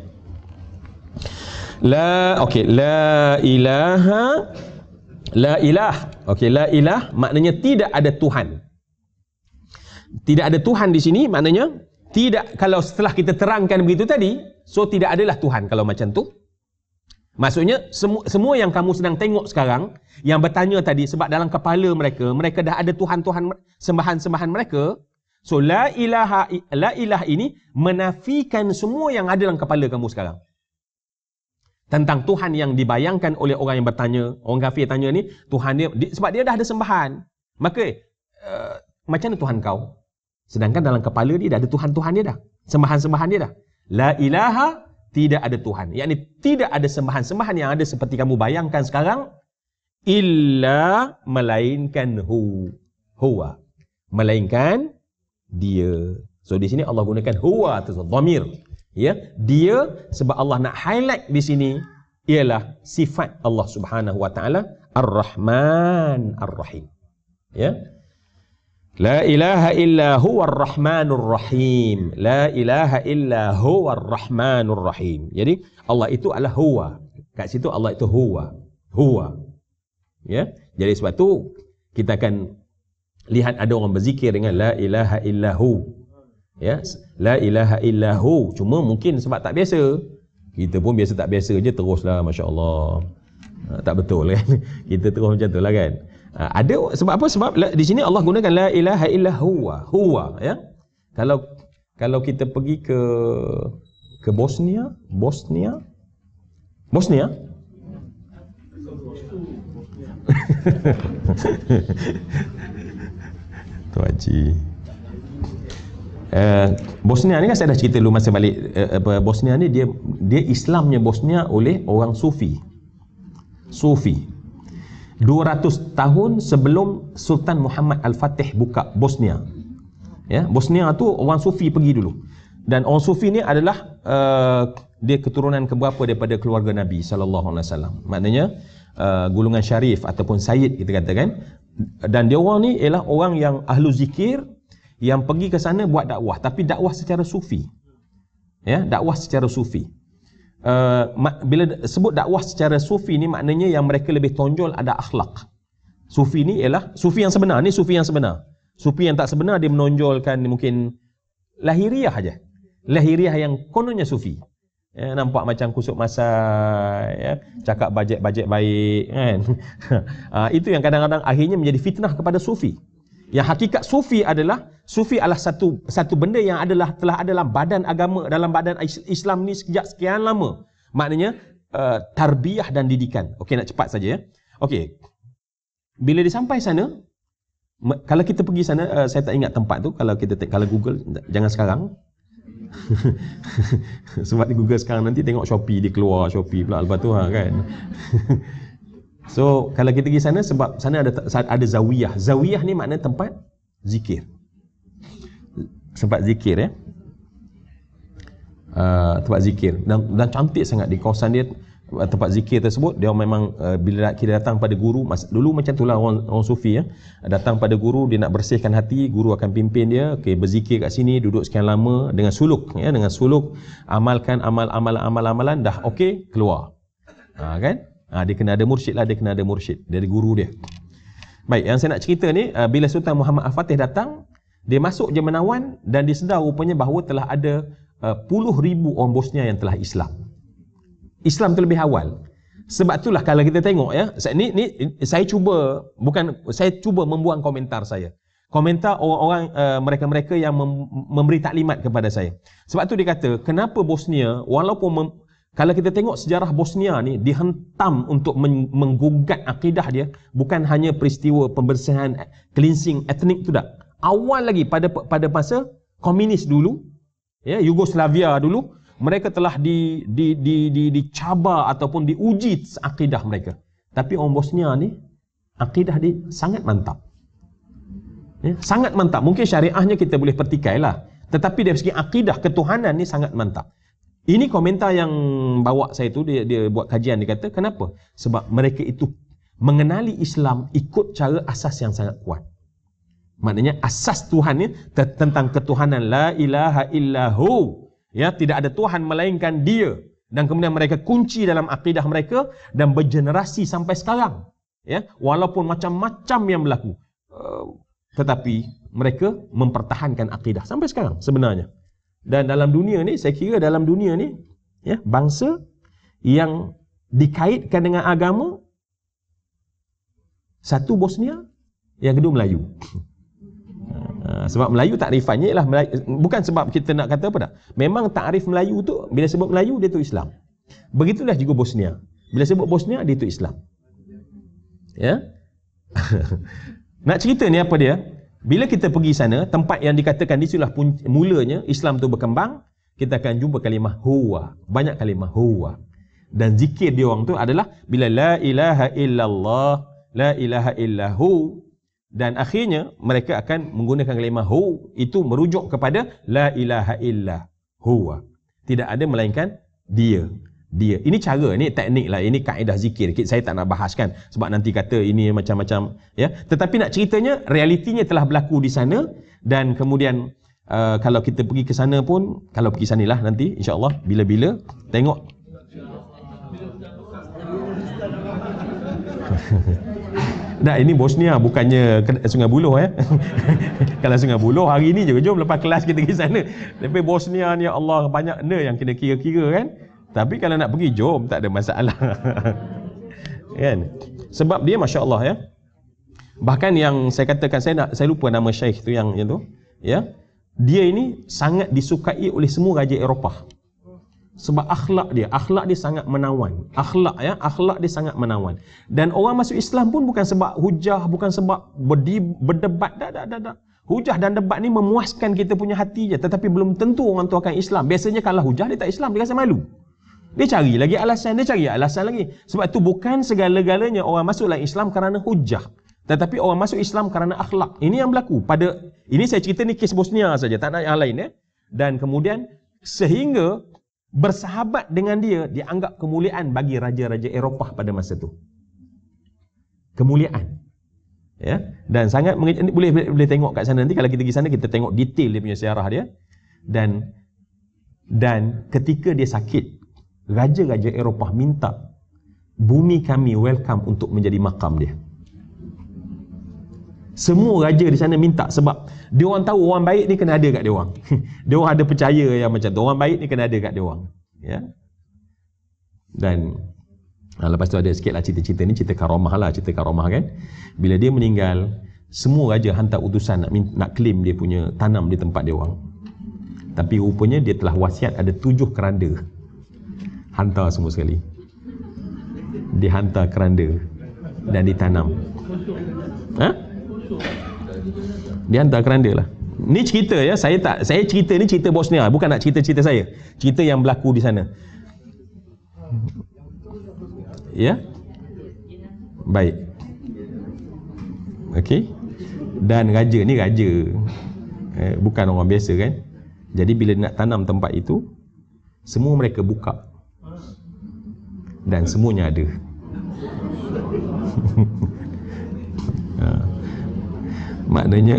La, okey, la ilaha, la ilah. Okey, la ilah maknanya tidak ada Tuhan. Tidak ada Tuhan di sini maknanya tidak, kalau setelah kita terangkan begitu tadi, so tidak adalah Tuhan kalau macam tu. Maksudnya semua, semua yang kamu sedang tengok sekarang, yang bertanya tadi, sebab dalam kepala mereka, mereka dah ada Tuhan-Tuhan, sembahan-sembahan mereka. So la ilaha, la ilah ini menafikan semua yang ada dalam kepala kamu sekarang. Tentang Tuhan yang dibayangkan oleh orang yang bertanya, orang kafir tanya ni, Tuhan dia, sebab dia dah ada sembahan. Maka, uh, macam mana Tuhan kau? Sedangkan dalam kepala dia dah ada Tuhan-Tuhan dia dah. Sembahan-sembahan dia dah. La ilaha, tidak ada Tuhan. Yakni tidak ada sembahan-sembahan yang ada seperti kamu bayangkan sekarang. Illa, melainkan hu. Huwa. Melainkan dia. So di sini Allah gunakan huwa, itu dhamir. Ya, dia, sebab Allah nak highlight di sini ialah sifat Allah Subhanahu wa taala Ar-Rahman Ar-Rahim. Ya. La ilaha illa huwa ar-Rahmanur Rahim. La ilaha illa huwa ar-Rahmanur Rahim. Jadi Allah itu adalah huwa. Kat situ Allah itu huwa. Huwa. Ya. Jadi sebab tu kita akan lihat ada orang berzikir dengan la ilaha illa hu. Ya. La ilaha illa hu. Cuma mungkin sebab tak biasa. Kita pun biasa tak biasa je teruslah, masya-Allah. Tak betul kan? Kita terus macam tu lah kan. Ada sebab apa? Sebab di sini Allah gunakan la ilaha illa huwa. Huwa, ya. Kalau kalau kita pergi ke ke Bosnia, Bosnia. Bosnia? Tu Haji. Uh, Bosnia ni kan saya dah cerita dulu masa balik uh, apa Bosnia ni dia dia Islamnya Bosnia oleh orang Sufi. Sufi. dua ratus tahun sebelum Sultan Muhammad Al-Fatih buka Bosnia. Ya, Bosnia tu orang Sufi pergi dulu. Dan orang Sufi ni adalah uh, dia keturunan keberapa daripada keluarga Nabi sallallahu alaihi wasallam. Maknanya uh, golongan syarif ataupun sayyid kita katakan. Dan dia orang ni ialah orang yang ahlu zikir yang pergi ke sana buat dakwah, tapi dakwah secara sufi. Ya, dakwah secara sufi. Uh, bila sebut dakwah secara sufi ni maknanya yang mereka lebih tonjol ada akhlak. Sufi ni ialah sufi yang sebenar, ni sufi yang sebenar. Sufi yang tak sebenar dia menonjolkan mungkin lahiriah aja. Lahiriah yang kononnya sufi. Ya, nampak macam kusuk masai, ya, cakap bajet-bajet baik kan. uh, itu yang kadang-kadang akhirnya menjadi fitnah kepada sufi. Yang hakikat sufi adalah sufi adalah satu satu benda yang adalah telah ada dalam badan agama, dalam badan Islam ni sejak sekian lama. Maknanya uh, tarbiyah dan didikan. Okey, nak cepat saja ya. Okey. Bila dia sampai sana, kalau kita pergi sana, uh, saya tak ingat tempat tu, kalau kita kalau Google, jangan sekarang. Sebab di Google sekarang nanti tengok Shopee, dia keluar Shopee pula lepas tu ha, kan. So kalau kita pergi sana, sebab sana ada ada zawiyah. Zawiyah ni makna tempat zikir. Tempat zikir ya. Uh, tempat zikir dan, dan cantik sangat di kawasan dia. Tempat zikir tersebut dia memang uh, bila kita datang pada guru, mas, dulu macam itulah orang, orang sufi ya, datang pada guru, dia nak bersihkan hati, guru akan pimpin dia, okey, berzikir kat sini, duduk sekian lama dengan suluk ya, dengan suluk, amalkan amal amal amal amalan, dah okey, keluar. Ha, kan? Ha, dia kena ada mursyid lah, dia kena ada mursyid dari guru dia. Baik, yang saya nak cerita ni, uh, bila Sultan Muhammad Al-Fatih datang, dia masuk je Menawan dan disedar rupanya bahawa telah ada uh, puluh ribu orang Bosnia yang telah Islam. Islam terlebih awal. Sebab itulah kalau kita tengok ya, saya, ni, ni saya cuba bukan saya cuba membuang komentar saya. Komentar orang-orang uh, mereka-mereka yang mem, memberi taklimat kepada saya. Sebab tu dia kata, kenapa Bosnia walaupun mem, kalau kita tengok sejarah Bosnia ni dihentam untuk men, menggugat akidah dia, bukan hanya peristiwa pembersihan cleansing etnik tu dah. Awal lagi pada pada masa komunis dulu, ya, Yugoslavia dulu, mereka telah di, di, di, di, dicabar ataupun diuji akidah mereka. Tapi orang Bosnia ni, akidah dia sangat mantap. Ya, sangat mantap. Mungkin syariahnya kita boleh pertikai lah. Tetapi dari segi akidah, ketuhanan ni sangat mantap. Ini komentar yang bawa saya tu, dia, dia buat kajian, dia kata, kenapa? Sebab mereka itu mengenali Islam ikut cara asas yang sangat kuat. Maknanya asas Tuhan ni tentang ketuhanan. La ilaha illahu. Ya, tidak ada Tuhan melainkan Dia, dan kemudian mereka kunci dalam akidah mereka dan bergenerasi sampai sekarang. Ya, walaupun macam-macam yang berlaku, uh, tetapi mereka mempertahankan akidah sampai sekarang sebenarnya. Dan dalam dunia ni, saya kira dalam dunia ni, ya, bangsa yang dikaitkan dengan agama, satu Bosnia, yang kedua Melayu. Ha, sebab Melayu takrifannya ialah Melayu, bukan sebab kita nak kata apa tak. Memang takrif Melayu tu, bila sebut Melayu dia tu Islam. Begitulah juga Bosnia. Bila sebut Bosnia dia tu Islam. Ya. Nak cerita ni apa dia? Bila kita pergi sana, tempat yang dikatakan di situlah mulanya Islam tu berkembang, kita akan jumpa kalimah huwa. Banyak kalimah huwa. Dan zikir dia orang tu adalah bila la ilaha illallah, la ilaha illahu. Dan akhirnya mereka akan menggunakan kalimah hu, itu merujuk kepada la ilaha illa huwa. Tidak ada melainkan dia. Dia. Ini cara, ini teknik lah, ini kaedah zikir. Saya tak nak bahaskan sebab nanti kata ini macam-macam ya. Tetapi nak ceritanya, realitinya telah berlaku di sana, dan kemudian uh, kalau kita pergi ke sana pun, kalau pergi sanalah nanti insya-Allah bila-bila tengok Dah, ini Bosnia, bukannya Sungai Buloh ya. Kalau Sungai Buloh hari ni je, jom lepas kelas kita pergi sana. Tapi Bosnia ni, ya Allah, banyak benda yang kena kira-kira kan. Tapi kalau nak pergi, jom, tak ada masalah. Kan? Sebab dia masya-Allah ya. Bahkan yang saya katakan, saya nak saya lupa nama syekh tu yang yang tu, ya. Dia ini sangat disukai oleh semua raja Eropah. Sebab akhlak dia, akhlak dia sangat menawan. Akhlak ya, akhlak dia sangat menawan. Dan orang masuk Islam pun bukan sebab hujah, bukan sebab berdi, berdebat, dak dak dak dak. Hujah dan debat ni memuaskan kita punya hati je, tetapi belum tentu orang tu akan Islam. Biasanya kalau hujah dia tak Islam, dia rasa malu. Dia cari lagi alasan, dia cari alasan lagi. Sebab tu bukan segala-galanya orang masuk dalam Islam kerana hujah, tetapi orang masuk Islam kerana akhlak. Ini yang berlaku pada, ini saya cerita ni kes Bosnia saja, tak nak yang lain ya. Dan kemudian sehingga bersahabat dengan dia dianggap kemuliaan bagi raja-raja Eropah pada masa itu. Kemuliaan. Ya, dan sangat boleh boleh tengok kat sana nanti kalau kita pergi sana, kita tengok detail dia punya sejarah dia. Dan dan ketika dia sakit, raja-raja Eropah minta bumi kami welcome untuk menjadi makam dia. Semua raja di sana minta, sebab dia orang tahu orang baik ni kena ada kat dia orang. Dia orang ada percaya yang macam tu, orang baik ni kena ada kat dia orang. Ya. Dan ha, lepas tu ada sikit lah cerita-cerita ni, cerita karamah lah, cerita karamah kan. Bila dia meninggal, semua raja hantar utusan nak nak claim dia punya tanam di tempat dia orang. Tapi rupanya dia telah wasiat ada tujuh keranda. Hantar semua sekali. Dihantar keranda dan ditanam. Ha? Dia hantar keranda lah. Ni cerita ya, saya tak saya cerita ni cerita Bosnia, bukan nak cerita-cerita saya. Cerita yang berlaku di sana. Ya. Baik. Okey. Dan raja ni raja. Eh, bukan orang biasa kan. Jadi bila nak tanam tempat itu, semua mereka buka. Dan semuanya ada. Ha. Maknanya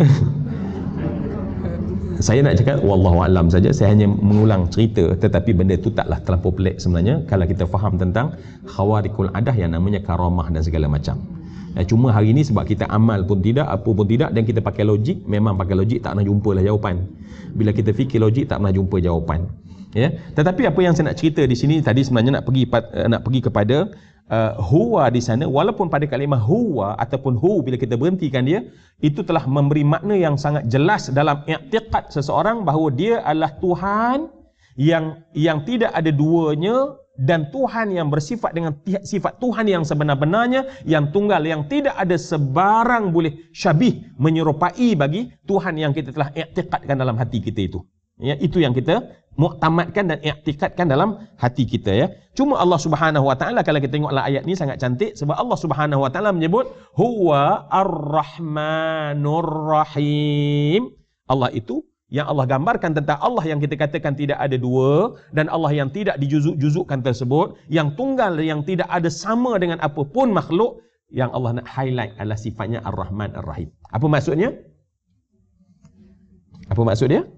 saya nak cakap wallahu alam saja, saya hanya mengulang cerita, tetapi benda itu taklah terlampau pelik sebenarnya kalau kita faham tentang khawarikul adah yang namanya karamah dan segala macam. Ya, cuma hari ini sebab kita amal pun tidak, apa pun tidak, dan kita pakai logik, memang pakai logik tak pernah jumpa lah jawapan. Bila kita fikir logik tak pernah jumpa jawapan. Ya, tetapi apa yang saya nak cerita di sini tadi sebenarnya nak pergi nak pergi kepada uh, huwa di sana, walaupun pada kalimah huwa ataupun hu bila kita berhentikan dia, itu telah memberi makna yang sangat jelas dalam i'tiqad seseorang bahawa dia adalah Tuhan yang yang tidak ada duanya, dan Tuhan yang bersifat dengan sifat Tuhan yang sebenar-benarnya, yang tunggal, yang tidak ada sebarang boleh syabih menyerupai bagi Tuhan yang kita telah i'tiqadkan dalam hati kita itu. Ya, itu yang kita muktamadkan dan i'tikadkan dalam hati kita ya. Cuma Allah Subhanahu wa taala, kalau kita tengoklah ayat ni sangat cantik, sebab Allah Subhanahu wa taala menyebut huwa ar-rahmanur rahim. Allah itu yang Allah gambarkan tentang Allah yang kita katakan tidak ada dua, dan Allah yang tidak dijuzuk-juzukkan tersebut, yang tunggal, yang tidak ada sama dengan apapun makhluk, yang Allah nak highlight adalah sifatnya ar-rahman ar-rahim. Apa maksudnya? Apa maksud dia?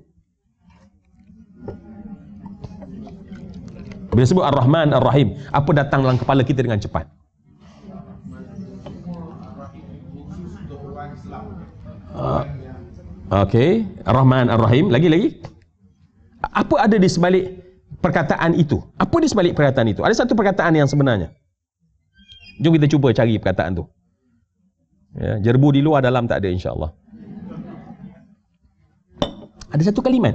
Bila sebut Ar-Rahman Ar-Rahim, apa datang dalam kepala kita dengan cepat? Uh, Okey, Ar-Rahman Ar-Rahim. Lagi-lagi? Apa ada di sebalik perkataan itu? Apa di sebalik perkataan itu? Ada satu perkataan yang sebenarnya. Jom kita cuba cari perkataan tu. Ya, jerbu di luar, dalam tak ada, insya-Allah. Ada satu kalimat.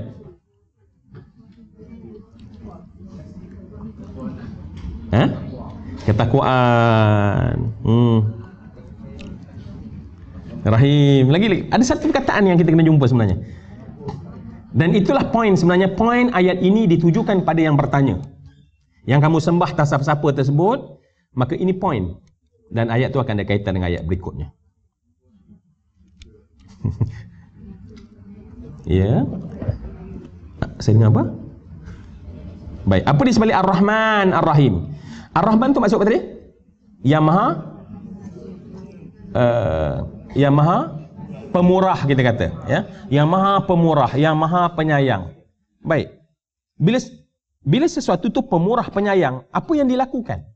Ha? Ketakwaan. Hmm. Rahim. Lagi-lagi ada satu perkataan yang kita kena jumpa sebenarnya. Dan itulah poin sebenarnya. Poin ayat ini ditujukan pada yang bertanya. Yang kamu sembah tak siapa-siapa tersebut, maka ini poin. Dan ayat tu akan ada kaitan dengan ayat berikutnya. Ya. Saya dengar apa? Baik. Apa di sebalik Ar-Rahman Ar-Rahim? Ar-Rahman tu maksud apa tadi? Yang Maha uh, Yang Maha Pemurah, kita kata ya. Yang Maha Pemurah, yang Maha Penyayang. Baik. Bila bila sesuatu tu pemurah penyayang, apa yang dilakukan?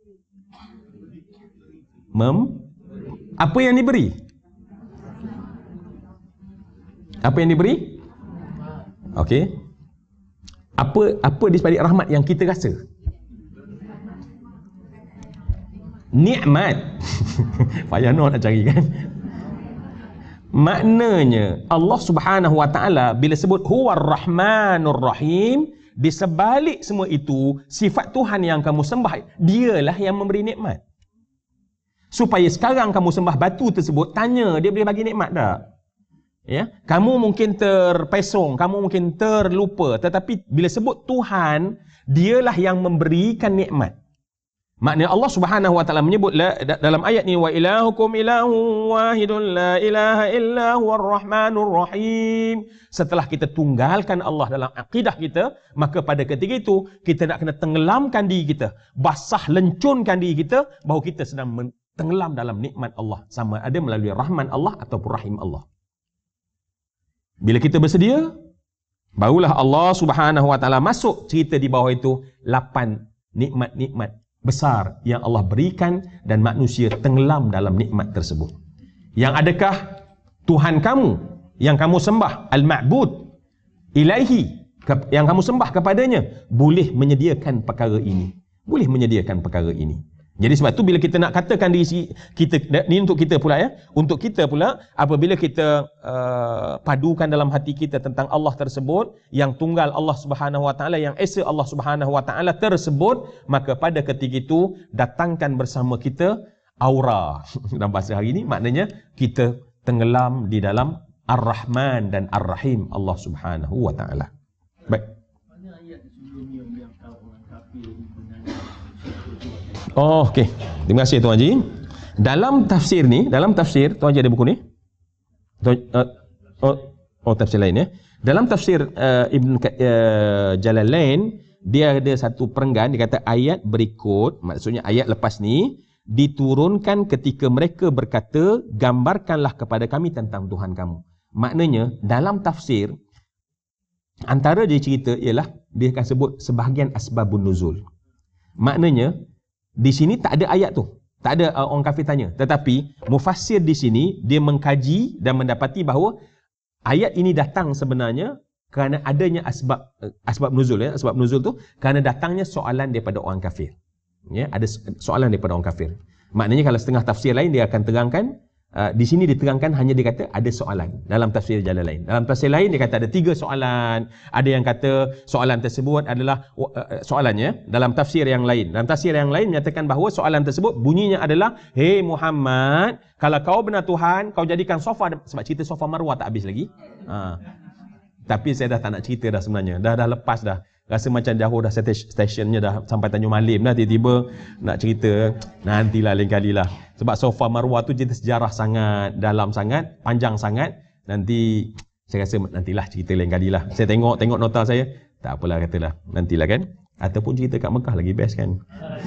Mem Apa yang diberi? Apa yang diberi? Okey. Apa apa di sebalik rahmat yang kita rasa? Nikmat. Payah no nak cari kan. Maknanya Allah Subhanahu wa taala bila sebut huwar rahmanur rahim, di sebalik semua itu sifat Tuhan yang kamu sembah, dialah yang memberi nikmat. Supaya sekarang kamu sembah batu tersebut, tanya dia boleh bagi nikmat tak? Ya, kamu mungkin terpesong, kamu mungkin terlupa, tetapi bila sebut Tuhan, dialah yang memberikan nikmat. Maknanya Allah Subhanahu wa taala menyebut la, dalam ayat ni, wa ilahukum ilahun wahidun la ilaha illa huwar rahmanur rahim. Setelah kita tunggalkan Allah dalam akidah kita, maka pada ketika itu kita nak kena tenggelamkan diri kita, basah lencunkan diri kita bahawa kita sedang tenggelam dalam nikmat Allah, sama ada melalui rahman Allah ataupun rahim Allah. Bila kita bersedia, barulah Allah Subhanahu wa taala masuk cerita di bawah itu lapan nikmat-nikmat besar yang Allah berikan dan manusia tenggelam dalam nikmat tersebut. Yang adakah Tuhan kamu yang kamu sembah, al-ma'bud ilaihi, yang kamu sembah kepadanya, boleh menyediakan perkara ini, boleh menyediakan perkara ini. Jadi sebab tu bila kita nak katakan diri kita, ni untuk kita pula ya, untuk kita pula, apabila kita uh, padukan dalam hati kita tentang Allah tersebut, yang tunggal Allah Subhanahu wa taala, yang esa Allah Subhanahu wa taala tersebut, maka pada ketika itu datangkan bersama kita aura. Dalam bahasa hari ini maknanya kita tenggelam di dalam Ar-Rahman dan Ar-Rahim Allah Subhanahu wa taala. Baik. Oh, okey. Terima kasih Tuan Haji. Dalam tafsir ni, dalam tafsir, Tuan Haji ada buku ni? Tuan, uh, oh, oh, tafsir lain ya. Dalam tafsir uh, Ibn uh, Jalalain, dia ada satu perenggan, dia kata ayat berikut, maksudnya ayat lepas ni, diturunkan ketika mereka berkata, gambarkanlah kepada kami tentang Tuhan kamu. Maknanya, dalam tafsir, antara dia cerita ialah, dia akan sebut sebahagian asbabun nuzul. Maknanya, di sini tak ada ayat tu. Tak ada uh, orang kafir tanya. Tetapi, mufassir di sini, dia mengkaji dan mendapati bahawa ayat ini datang sebenarnya kerana adanya asbab uh, asbab nuzul ya, asbab nuzul tu kerana datangnya soalan daripada orang kafir. Ya, ada soalan daripada orang kafir. Maknanya kalau setengah tafsir lain dia akan terangkan, uh, di sini diterangkan hanya dia kata ada soalan dalam tafsir Jalalain. Dalam tafsir lain dia kata ada tiga soalan. Ada yang kata soalan tersebut adalah uh, soalannya dalam tafsir yang lain. Dalam tafsir yang lain menyatakan bahawa soalan tersebut bunyinya adalah, "Hei Muhammad, kalau kau benar Tuhan, kau jadikan sofa," sebab cerita sofa Marwah tak habis lagi. Ha. Tapi saya dah tak nak cerita dah sebenarnya. Dah dah lepas dah. Rasa macam jauh dah stationnya dah sampai Tanjung Malim dah, tiba-tiba nak cerita, nantilah lain kali lah. Sebab sofa Marwah tu cerita sejarah sangat, dalam sangat, panjang sangat. Nanti saya rasa nantilah cerita lain kali lah. Saya tengok tengok nota saya, tak apalah katalah, nantilah kan. Ataupun cerita kat Mekah lagi best kan.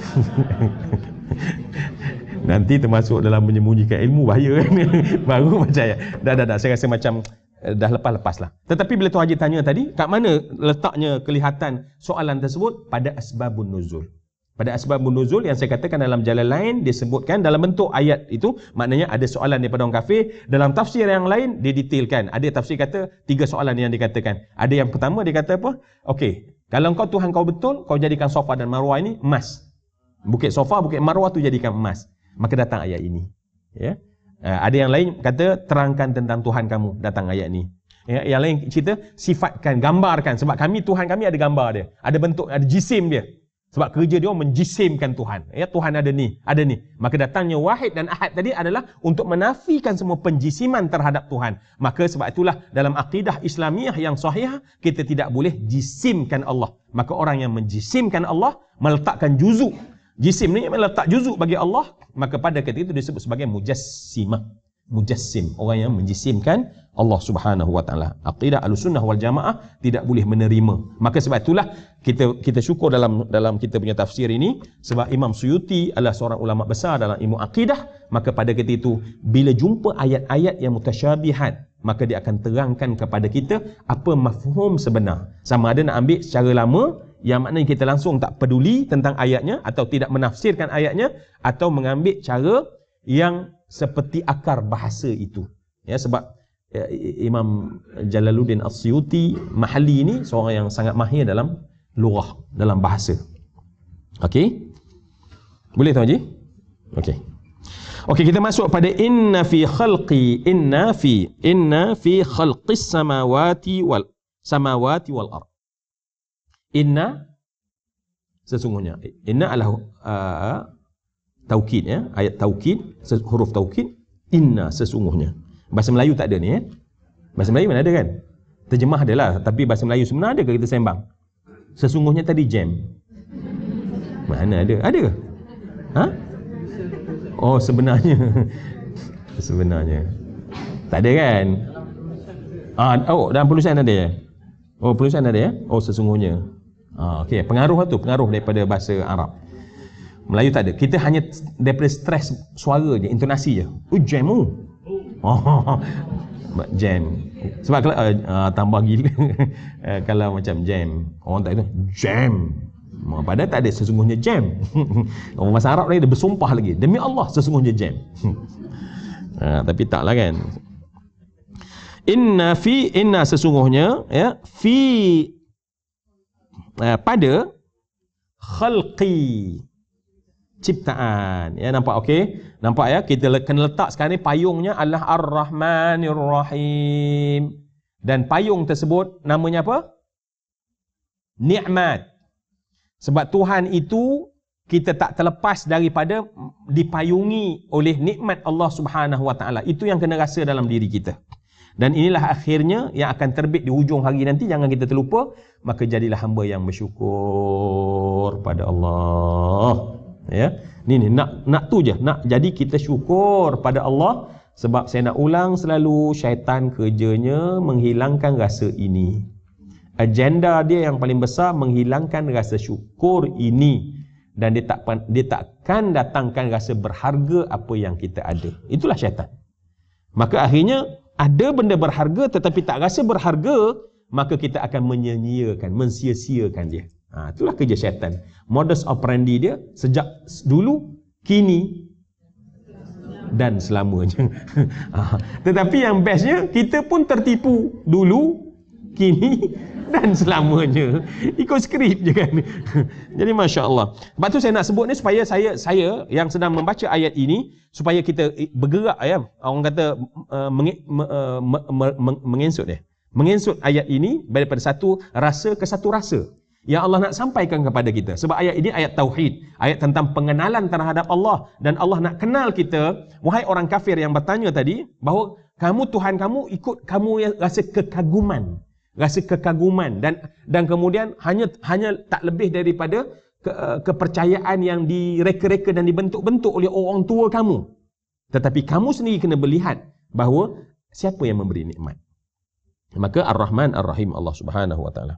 Nanti termasuk dalam menyembunyikan ilmu, bahaya kan. Baru macam ya. Dah dah dah saya rasa macam dah lepas-lepas lah. Tetapi bila Tuan Haji tanya tadi, kat mana letaknya kelihatan soalan tersebut? Pada asbabun nuzul. Pada asbabun nuzul yang saya katakan dalam Jalalain, dia sebutkan dalam bentuk ayat itu, maknanya ada soalan daripada orang kafir. Dalam tafsir yang lain, dia detailkan. Ada tafsir kata, tiga soalan yang dikatakan. Ada yang pertama, dia kata apa? Okey, kalau kau Tuhan kau betul, kau jadikan Safa dan Marwah ini emas. Bukit Safa, Bukit Marwah tu jadikan emas. Maka datang ayat ini. Ya. Uh, ada yang lain kata terangkan tentang Tuhan kamu, datang ayat ni. Ya, yang lain cerita sifatkan, gambarkan, sebab kami Tuhan kami ada gambar dia, ada bentuk, ada jisim dia. Sebab kerja dia menjisimkan Tuhan. Ya, Tuhan ada ni, ada ni. Maka datangnya Wahid dan Ahad tadi adalah untuk menafikan semua penjisiman terhadap Tuhan. Maka sebab itulah dalam akidah Islamiah yang sahih, kita tidak boleh jisimkan Allah. Maka orang yang menjisimkan Allah, meletakkan juzuk, jisim ni meletak juzuk bagi Allah, maka pada ketika itu disebut sebagai mujassimah. Mujassim, orang yang menjisimkan Allah Subhanahu wa taala. Akidah Ahlussunnah wal Jamaah tidak boleh menerima. Maka sebab itulah kita kita syukur dalam dalam kita punya tafsir ini, sebab Imam Suyuti adalah seorang ulama besar dalam ilmu akidah, maka pada ketika itu bila jumpa ayat-ayat yang mutasyabihat, maka dia akan terangkan kepada kita apa mafhum sebenar. Sama ada nak ambil secara lama, yang maknanya kita langsung tak peduli tentang ayatnya atau tidak menafsirkan ayatnya, atau mengambil cara yang seperti akar bahasa itu. Ya, sebab ya, Imam Jalaluddin As-Suyuti Mahalli ini seorang yang sangat mahir dalam lughah, dalam bahasa. Okey? Boleh Tuan Haji? Okey. Okey, kita masuk pada inna fi khalqi inna fi inna fi khalqis samawati wal samawati wal ard. Inna sesungguhnya, inna adalah uh, taukid ya, ayat taukid, huruf taukid. Inna sesungguhnya. Bahasa Melayu tak ada ni eh. Bahasa Melayu mana ada kan? Terjemah adalah, tapi bahasa Melayu sebenarnya ada ke kita sembang? Sesungguhnya tadi jam. Mana ada? Ada ke? Ha? Oh, sebenarnya. Sebenarnya. Tak ada kan? Ah, oh, dalam penulisan ada ya? Oh, penulisan ada ya? Oh, sesungguhnya. Ah, okey, pengaruh tu, pengaruh daripada bahasa Arab. Melayu tak ada. Kita hanya daripada stres suara je, intonasi je. Oh, jam tu. Oh, jam. Sebab kalau uh, tambah gila uh, kalau macam jam, orang tak itu jam. Padahal tak ada sesungguhnya jam. Orang bahasa Arab lagi dia bersumpah lagi, demi Allah sesungguhnya jam. uh, tapi taklah kan. Inna fi inna sesungguhnya ya fi uh, pada khalqi ciptaan. Ya, nampak okey? Nampak ya? Kita kena letak sekarang ni payungnya adalah Ar-Rahmanir Rahim. Dan payung tersebut namanya apa? Nikmat. Sebab Tuhan itu kita tak terlepas daripada dipayungi oleh nikmat Allah Subhanahu wa taala. Itu yang kena rasa dalam diri kita. Dan inilah akhirnya yang akan terbit di hujung hari nanti, jangan kita terlupa. Maka jadilah hamba yang bersyukur pada Allah. Ya, ni ni nak nak tu je, nak jadi kita syukur pada Allah. Sebab saya nak ulang selalu, syaitan kerjanya menghilangkan rasa ini. Agenda dia yang paling besar menghilangkan rasa syukur ini. Dan dia tak dia takkan datangkan rasa berharga apa yang kita ada. Itulah syaitan. Maka akhirnya ada benda berharga tetapi tak rasa berharga, maka kita akan menyia-nyiakan, mensia-siakan dia. Ha, itulah kerja syaitan. Modus operandi dia sejak dulu, kini dan selamanya. Ha, tetapi yang bestnya, kita pun tertipu dulu, kini dan selamanya. Ikut skrip je kan. Jadi Masya Allah. Sebab tu saya nak sebut ni supaya saya saya yang sedang membaca ayat ini, supaya kita bergerak, ya. Orang kata uh, menge, uh, me, me, me, mengensut dia. Mengensut ayat ini daripada satu rasa ke satu rasa yang Allah nak sampaikan kepada kita. Sebab ayat ini ayat tauhid, ayat tentang pengenalan terhadap Allah. Dan Allah nak kenal kita. Wahai orang kafir yang bertanya tadi, bahawa kamu Tuhan kamu ikut kamu yang rasa kekaguman. Rasa kekaguman dan dan kemudian hanya hanya tak lebih daripada ke, kepercayaan yang direka-reka dan dibentuk-bentuk oleh orang tua kamu. Tetapi kamu sendiri kena melihat bahawa siapa yang memberi nikmat. Maka Ar-Rahman Ar-Rahim Allah Subhanahu wa taala.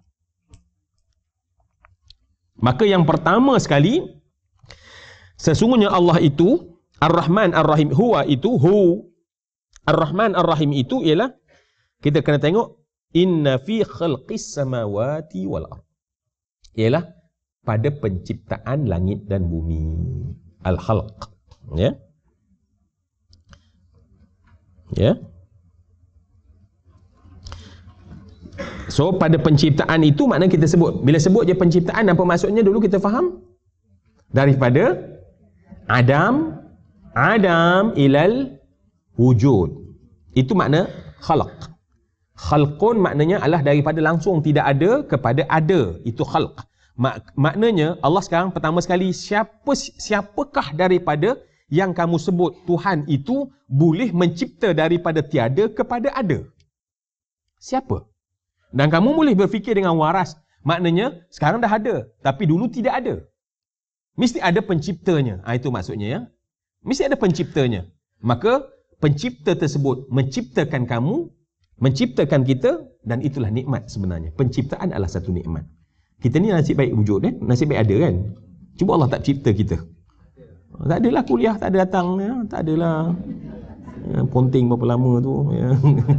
Maka yang pertama sekali, sesungguhnya Allah itu Ar-Rahman Ar-Rahim, huwa itu hu Ar-Rahman Ar-Rahim itu ialah, kita kena tengok inna fi khalqis samawati wal ard, ialah pada penciptaan langit dan bumi. Al-khalq, ya. Ya. So pada penciptaan itu makna kita sebut, bila sebut je penciptaan, apa maksudnya dulu kita faham? Daripada Adam, Adam ilal wujud. Itu makna khalq. Khalqun maknanya adalah daripada langsung tidak ada kepada ada. Itu khalq. Mak, maknanya Allah sekarang pertama sekali, siapa siapakah daripada yang kamu sebut Tuhan itu boleh mencipta daripada tiada kepada ada? Siapa? Dan kamu boleh berfikir dengan waras. Maknanya sekarang dah ada, tapi dulu tidak ada. Mesti ada penciptanya. Ha, itu maksudnya, ya. Mesti ada penciptanya. Maka pencipta tersebut menciptakan kamu, menciptakan kita, dan itulah nikmat sebenarnya. Penciptaan adalah satu nikmat. Kita ni nasib baik wujud, eh? Nasib baik ada kan. Cuba Allah tak cipta kita. Tak adalah kuliah, tak ada datang, ya? Tak adalah ya, ponting berapa lama tu, ya.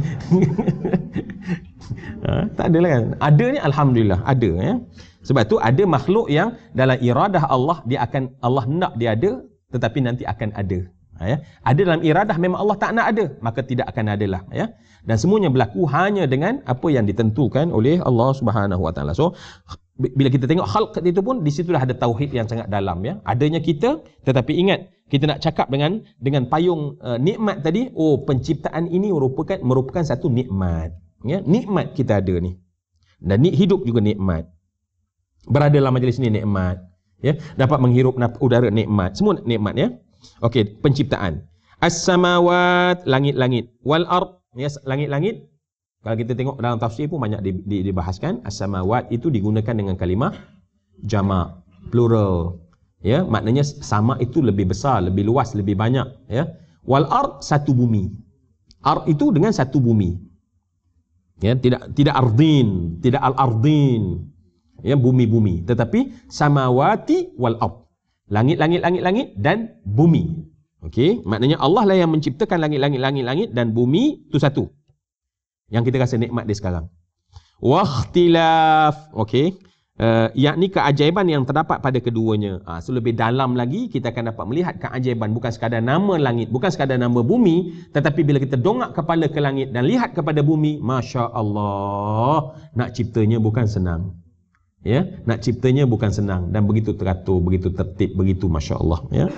Ha, tak adalah kan. Adanya alhamdulillah ada, ya. Sebab tu ada makhluk yang dalam iradah Allah dia akan, Allah nak dia ada, tetapi nanti akan ada. Ha, ya. Ada dalam iradah memang Allah tak nak ada, maka tidak akan adalah, ya. Dan semuanya berlaku hanya dengan apa yang ditentukan oleh Allah Subhanahu wa taala. So bila kita tengok khalq itu pun, di situlah ada tauhid yang sangat dalam, ya. Adanya kita, tetapi ingat kita nak cakap dengan dengan payung uh, nikmat tadi. Oh, penciptaan ini merupakan merupakan satu nikmat, ya. Nikmat kita ada ni. Dan ni hidup juga nikmat. Berada dalam majlis ni nikmat, ya. Dapat menghirup udara nikmat. Semua nikmat, ya. Okey, penciptaan. As-samawat, langit-langit, wal ard, ya, langit-langit. Kalau kita tengok dalam tafsir pun banyak di, di, dibahaskan. As-samawat itu digunakan dengan kalimah jamak, plural. Ya, maknanya sama itu lebih besar, lebih luas, lebih banyak, ya. Wal ard, satu bumi. Ard itu dengan satu bumi. Ya, tidak tidak ardin, tidak al-ardin. Ya, bumi-bumi, tetapi samawati wal ard. Langit-langit langit-langit dan bumi. Okey, maknanya Allah lah yang menciptakan langit-langit langit-langit dan bumi, itu satu. Yang kita rasa nikmat dia sekarang. Wakhtilaf, okey, uh, yakni keajaiban yang terdapat pada keduanya. Ha, so lebih dalam lagi kita akan dapat melihat keajaiban, bukan sekadar nama langit, bukan sekadar nama bumi, tetapi bila kita dongak kepala ke langit dan lihat kepada bumi, Masya Allah, nak ciptanya bukan senang. Ya, nak ciptanya bukan senang, dan begitu teratur, begitu tertib, begitu Masya Allah, ya.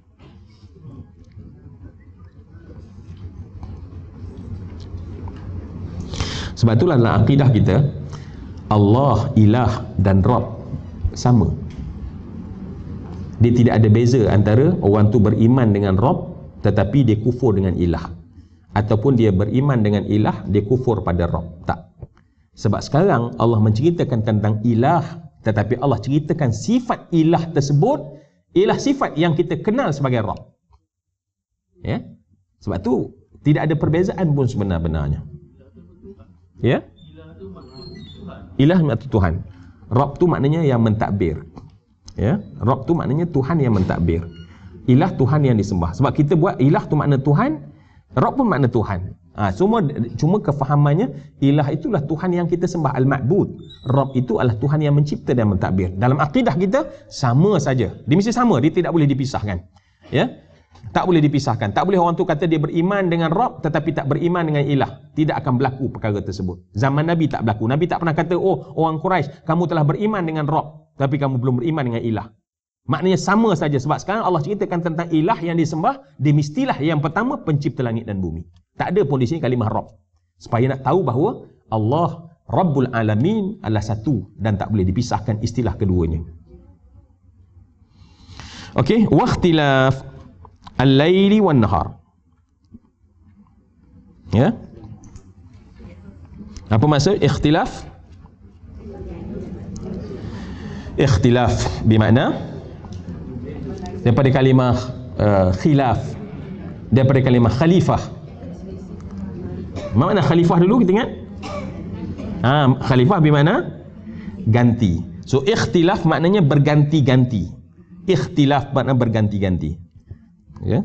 Sebab itulah dalam akidah kita, Allah, ilah dan Rabb sama. Dia tidak ada beza antara orang tu beriman dengan Rabb tetapi dia kufur dengan ilah. ataupun dia beriman dengan ilah, dia kufur pada Rabb. Tak. Sebab sekarang Allah menceritakan tentang ilah, tetapi Allah ceritakan sifat ilah tersebut ialah sifat yang kita kenal sebagai Rabb. Ya? Sebab tu tidak ada perbezaan pun sebenar-benarnya. Ya? Ilah maknanya Tuhan. Rabb tu maknanya yang mentadbir. Ya? Rabb tu maknanya Tuhan yang mentadbir. Ilah Tuhan yang disembah. Sebab kita buat ilah tu makna Tuhan, Rabb pun makna Tuhan. Ha, cuma cuma kefahamannya ilah itulah Tuhan yang kita sembah, al-ma'bud. Rabb itu adalah Tuhan yang mencipta dan mentadbir. Dalam akidah kita sama saja. Dia mesti sama, dia tidak boleh dipisahkan. Ya? Tak boleh dipisahkan. Tak boleh orang tu kata dia beriman dengan Rabb tetapi tak beriman dengan ilah. Tidak akan berlaku perkara tersebut. Zaman Nabi tak berlaku. Nabi tak pernah kata, "Oh, orang Quraisy, kamu telah beriman dengan Rabb tapi kamu belum beriman dengan ilah." Maknanya sama saja. Sebab sekarang Allah ceritakan tentang ilah yang disembah, dia mestilah yang pertama pencipta langit dan bumi. Tak ada pun di sini kalimah Rabb. Supaya nak tahu bahawa Allah Rabbul Alamin adalah satu dan tak boleh dipisahkan istilah keduanya. Okey, waqtilaf al-laili wan nahar. Ya? Apa maksud ikhtilaf? Ikhtilaf bermakna daripada kalimah uh, khilaf, daripada kalimah khalifah. Mana khalifah dulu kita ingat? Ha, khalifah bermakna ganti. So ikhtilaf maknanya berganti-ganti. Ikhtilaf makna berganti-ganti. Ya.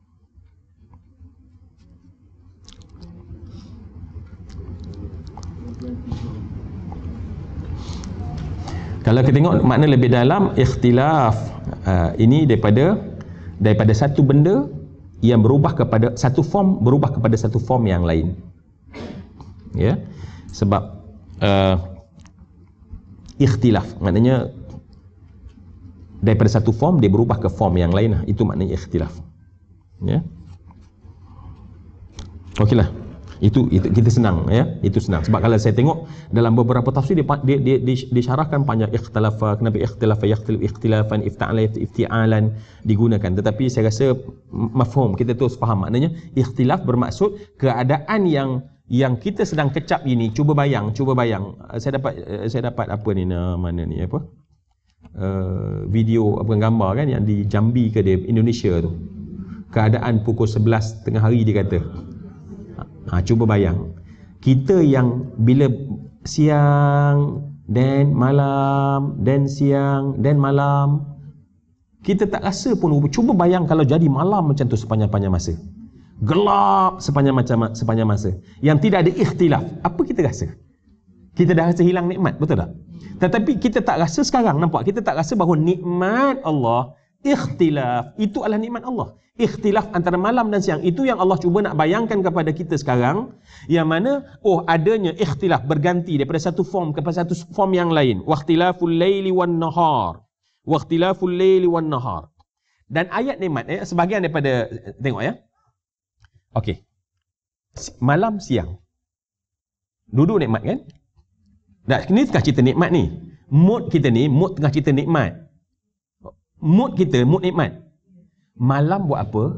Kalau kita tengok makna lebih dalam, ikhtilaf uh, ini daripada daripada satu benda yang berubah kepada satu form, berubah kepada satu form yang lain. Ya. Sebab uh, ikhtilaf maknanya daripada satu form dia berubah ke form yang lain. Itu maknanya ikhtilaf. Ya. Okeylah. Itu, itu kita senang, ya. Itu senang. Sebab kalau saya tengok dalam beberapa tafsir dia dia dia, dia disyarahkan panjang ikhtalafa, kenapa ikhtalafa yakhtalif ikhtilafan, ifta'ala ifti'alan digunakan. Tetapi saya rasa mafhum, kita terus faham maknanya ikhtilaf bermaksud keadaan yang yang kita sedang kecap ini. Cuba bayang, cuba bayang. Saya dapat saya dapat apa ni nama mana ni apa? Uh, video apa gambar kan yang di Jambi ke di Indonesia tu. Keadaan pukul sebelas tengah hari dia kata. Ha, cuba bayang. Kita yang bila siang dan malam dan siang dan malam kita tak rasa pun. Cuba bayang kalau jadi malam macam tu sepanjang-panjang masa. Gelap sepanjang macam sepanjang masa. Yang tidak ada ikhtilaf. Apa kita rasa? Kita dah rasa hilang nikmat, betul tak? Tetapi kita tak rasa sekarang, nampak? Kita tak rasa bahawa nikmat Allah, ikhtilaf, itu adalah nikmat Allah. Ikhtilaf antara malam dan siang, itu yang Allah cuba nak bayangkan kepada kita sekarang, yang mana, oh adanya ikhtilaf, berganti daripada satu form kepada satu form yang lain. Waqtilaful laili wan nahar. Waqtilaful laili wan nahar. Dan ayat nikmat, eh, sebahagian daripada, tengok ya. Okey. Malam siang. Duduk nikmat kan? Dah, ini tengah cerita nikmat ni. Mood kita ni, mood tengah cerita nikmat. Mood kita, mood nikmat. Malam buat apa?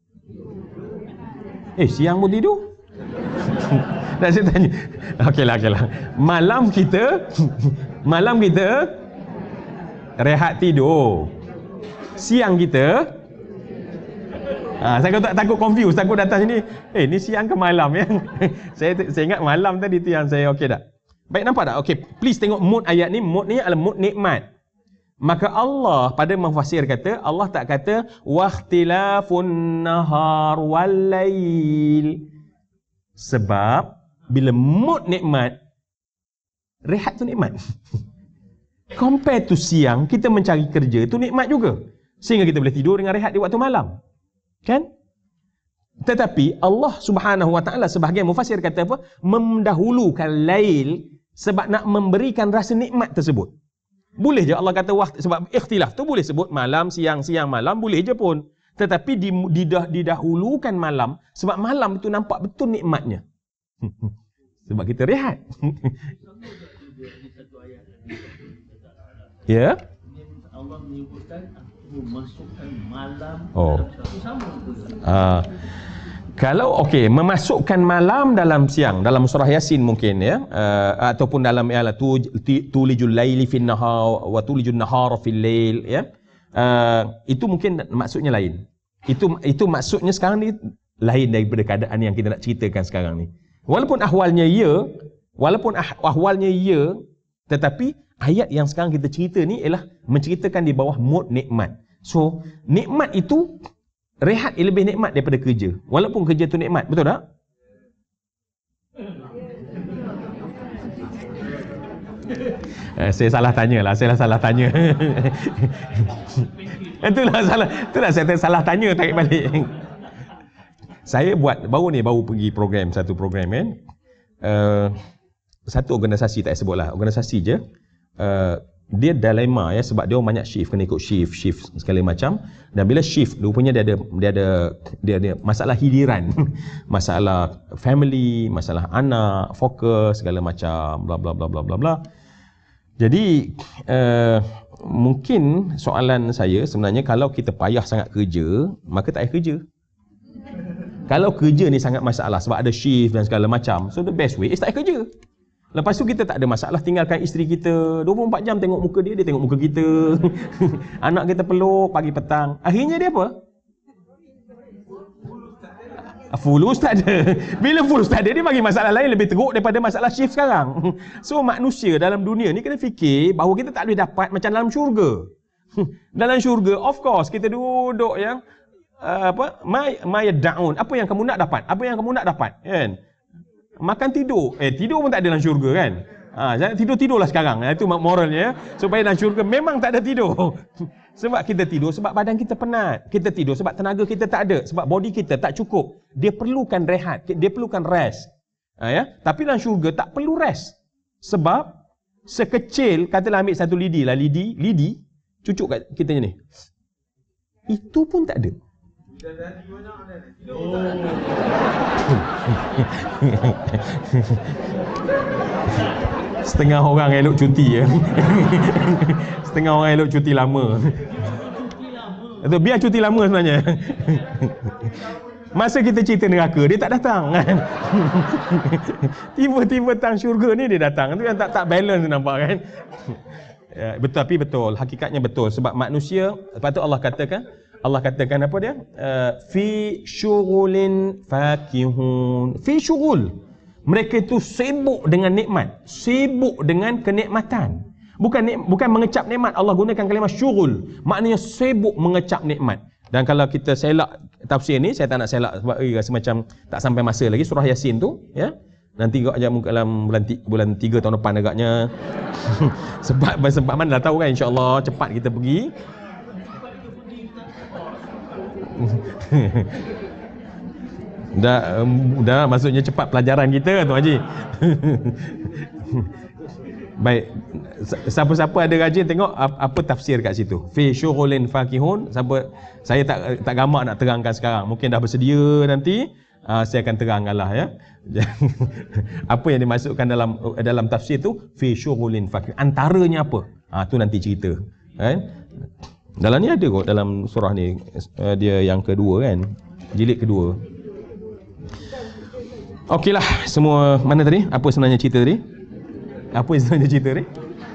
Eh, siang pun tidur? Dah saya tanya. Okeylah, okeylah. Malam kita, malam kita rehat tidur. Siang kita, ha, saya tak takut confuse, takut datang sini. Eh, ni siang ke malam ya? saya saya ingat malam tadi tu yang saya okey tak? Baik, nampak tak? Okey, please tengok mood ayat ni. Mood ni adalah mood nikmat. Maka Allah pada memfasir kata, Allah tak kata waqtilafun nahar wal lail. Sebab bila mood nikmat, rehat tu nikmat. Compare tu siang, kita mencari kerja tu nikmat juga. Sehingga kita boleh tidur dengan rehat di waktu malam. Kan? Tetapi Allah Subhanahu Wa Taala sebahagian mufasir kata apa? Mendahulukan lail sebab nak memberikan rasa nikmat tersebut. Boleh je Allah kata waktu, sebab ikhtilaf tu boleh sebut malam, siang, siang, malam, boleh je pun. Tetapi didah, didahulukan malam sebab malam itu nampak betul nikmatnya. Sebab kita rehat. Ya? Allah menyebutkan aku memasukkan malam oh. sama. Ah. Kalau okey, memasukkan malam dalam siang, dalam surah Yasin mungkin ya, uh, ataupun dalam ialah tu tulijul laili fin nahar wa tulijun nahara fil lail ya. Uh, itu mungkin maksudnya lain. Itu itu maksudnya sekarang ni lain daripada keadaan yang kita nak ceritakan sekarang ni. Walaupun ahwalnya ya, walaupun ah, ahwalnya ya, tetapi ayat yang sekarang kita cerita ni ialah menceritakan di bawah mod nikmat. So, nikmat itu rehat lebih nikmat daripada kerja. Walaupun kerja tu nikmat, betul tak? Eh, saya salah tanya lah, saya salah tanya. Itulah salah, itulah saya salah tanya tarik balik. Saya buat baru ni baru pergi program satu program kan. Uh, satu organisasi tak sebut lah, organisasi je. Uh, dia dilema ya, sebab dia orang banyak shift, kena ikut shift, shift segala macam. Dan bila shift, rupanya dia ada dia ada dia ada masalah hiliran, masalah family, masalah anak, fokus segala macam, bla bla bla bla bla bla. Jadi uh, mungkin soalan saya sebenarnya, kalau kita payah sangat kerja, maka tak payah kerja. Kalau kerja ni sangat masalah sebab ada shift dan segala macam, so the best way is tak payah kerja. Lepas tu kita tak ada masalah, tinggalkan isteri kita dua puluh empat jam tengok muka dia, dia tengok muka kita. Anak kita peluk pagi petang. Akhirnya dia apa? Fulus tak ada. Bila fulus tak ada, dia bagi masalah lain lebih teruk daripada masalah shift sekarang. So manusia dalam dunia ni kena fikir bahawa kita tak boleh dapat macam dalam syurga. Dalam syurga, of course, kita duduk yang uh, apa? May mayadaun. Apa yang kamu nak dapat? Apa yang kamu nak dapat? Kan? Makan tidur. Eh, tidur pun tak ada dalam syurga kan? Ha, jangan tidur-tidurlah sekarang. Itu moralnya. Supaya dalam syurga memang tak ada tidur. Sebab kita tidur sebab badan kita penat. Kita tidur sebab tenaga kita tak ada. Sebab body kita tak cukup. Dia perlukan rehat. Dia perlukan rest. Ha, ya? Tapi dalam syurga tak perlu rest. Sebab sekecil, katalah ambil satu lidi lah. Lidi, lidi, cucuk kat kita ni. Itu pun tak ada. Setengah orang elok cuti ya. Setengah orang elok cuti lama. Atau biar cuti lama sebenarnya. Masa kita cerita neraka, dia tak datang kan. Tiba-tiba tang syurga ni dia datang. Itu yang tak tak balance nampak kan. Ya, betul, tapi betul, hakikatnya betul. Sebab manusia, patut Allah katakan, Allah katakan apa dia? Uh, fi syughulin fakihun. Fi syughul. Mereka itu sibuk dengan nikmat, sibuk dengan kenikmatan. Bukan nik, bukan mengecap nikmat. Allah gunakan kalimah syughul. Maknanya sibuk mengecap nikmat. Dan kalau kita selak tafsir ni, saya tak nak selak sebab eh, rasa macam tak sampai masa lagi surah Yasin tu, ya. Nanti agak jam dalam bulan bulan tiga tahun depan agaknya. sebab sebab mana dah tahu kan, insya-Allah cepat kita pergi. dah um, dah maksudnya cepat pelajaran kita Tuan Haji. Baik, siapa-siapa ada rajin tengok apa tafsir kat situ. Fi syughulin fakihun. Siapa, saya tak tak gamak nak terangkan sekarang. Mungkin dah bersedia nanti uh, saya akan terangkanlah ya. Apa yang dimasukkan dalam dalam tafsir tu fi syughulin fakihun. Antaranya apa? Ah tu nanti cerita. Kan? Dalam ni ada kot, dalam surah ni uh, dia yang kedua kan, jilid kedua. Okeylah, semua mana tadi? Apa sebenarnya cerita tadi? Apa sebenarnya cerita tadi?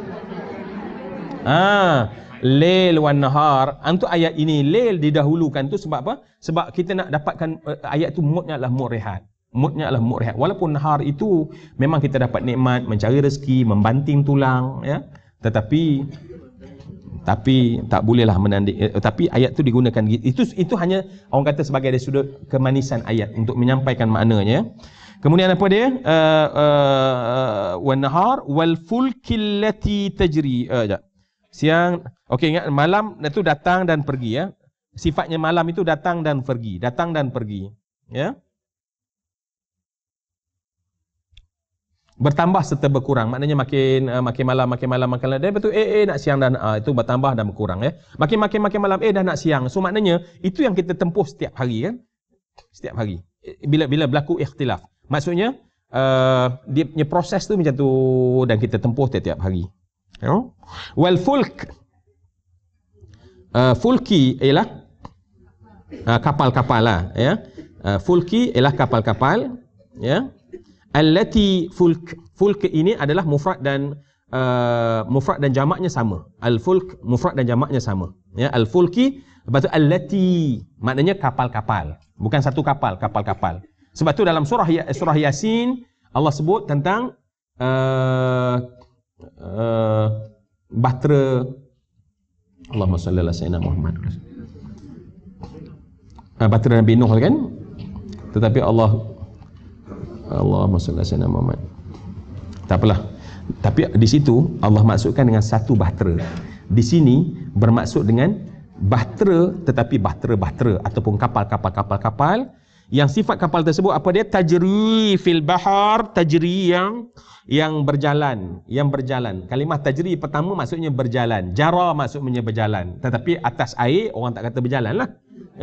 Ah, lail wan nahar. Untuk ayat ini lail didahulukan tu sebab apa? Sebab kita nak dapatkan uh, ayat tu moodnya adalah mood rehat. Moodnya adalah mood rehat. Walaupun nahar itu memang kita dapat nikmat, mencari rezeki, membanting tulang ya. Tetapi tapi tak bolehlah menanding eh, tapi ayat tu digunakan itu itu hanya orang kata sebagai dari sudut kemanisan ayat untuk menyampaikan maknanya. Kemudian apa dia? Uh, uh, wan nahar wal fulkil lati tajri. Uh, jap. Siang. Okey, ingat malam itu datang dan pergi ya. Sifatnya malam itu datang dan pergi, datang dan pergi. Ya. Bertambah serta berkurang. Maknanya makin uh, makin malam, makin malam, makin malam. Dia betul eh eh nak siang dan uh, itu bertambah dan berkurang ya. Makin makin makin malam eh dah nak siang. So maknanya itu yang kita tempuh setiap hari kan. Setiap hari. Bila bila berlaku ikhtilaf. Maksudnya uh, dia punya proses tu macam tu dan kita tempuh setiap hari. Ya. Wal fulk. Uh, fulki ialah uh, kapal-kapal lah ya. Uh, fulki ialah kapal-kapal, ya. Allati fulk, fulk ini adalah mufrad dan uh, mufrad dan jamaknya sama. Al-fulk mufrad dan jamaknya sama. Ya, al-fulki, lepas tu allati maknanya kapal-kapal. Bukan satu kapal, kapal-kapal. Sebab tu dalam surah surah Yasin Allah sebut tentang uh, uh, bahtera. Allahumma salli ala sayyidina Muhammad. Uh, bahtera Nabi Nuh kan? Tetapi Allah Allahumma salli ala sayyidina Muhammad. Tak apalah. Tapi di situ Allah maksudkan dengan satu bahtera. Di sini bermaksud dengan bahtera, tetapi bahtera-bahtera ataupun kapal-kapal-kapal-kapal yang sifat kapal tersebut apa dia? Tajri fil bahar, tajri yang yang berjalan, yang berjalan. Kalimah tajri pertama maksudnya berjalan, jara maksudnya berjalan, tetapi atas air orang tak kata berjalan lah.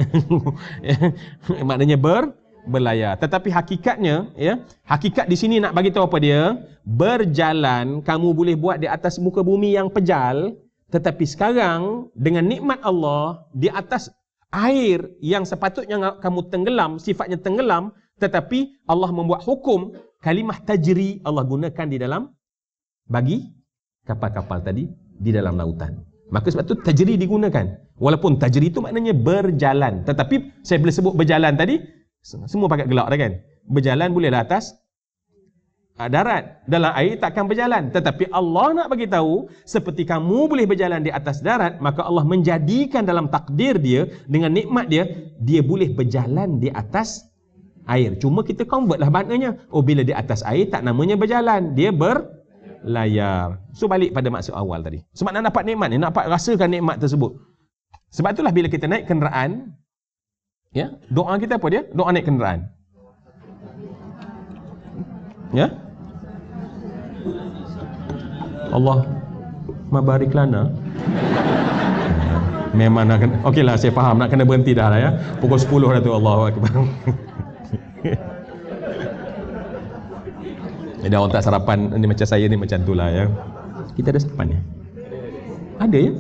Maknanya ber berlayar. Tetapi hakikatnya, ya, hakikat di sini nak bagi tahu apa dia? Berjalan kamu boleh buat di atas muka bumi yang pejal, tetapi sekarang dengan nikmat Allah di atas air yang sepatutnya kamu tenggelam, sifatnya tenggelam, tetapi Allah membuat hukum kalimah tajri Allah gunakan di dalam bagi kapal-kapal tadi di dalam lautan. Maka sebab tu tajri digunakan. Walaupun tajri itu maknanya berjalan, tetapi saya boleh sebut berjalan tadi, semua pakai gelak dah kan? Berjalan boleh di atas darat, dalam air takkan berjalan. Tetapi Allah nak bagi tahu seperti kamu boleh berjalan di atas darat, maka Allah menjadikan dalam takdir dia, dengan nikmat dia, dia boleh berjalan di atas air. Cuma kita convert lah maknanya. Oh, bila di atas air tak namanya berjalan, dia berlayar. So balik pada maksud awal tadi. Sebab nak dapat nikmat ni, nak dapat rasakan nikmat tersebut. Sebab itulah bila kita naik kenderaan, ya, doa kita apa dia? Doa naik kenderaan. Ya? Allah mabarik lana. Memang nak kena, okeylah saya faham nak kena berhenti dah lah ya. Pukul sepuluh dah tu, Allahu akbar. Jadi orang tak sarapan ni macam saya ni macam tu lah ya. Kita ada sarapan ya? Ada ya?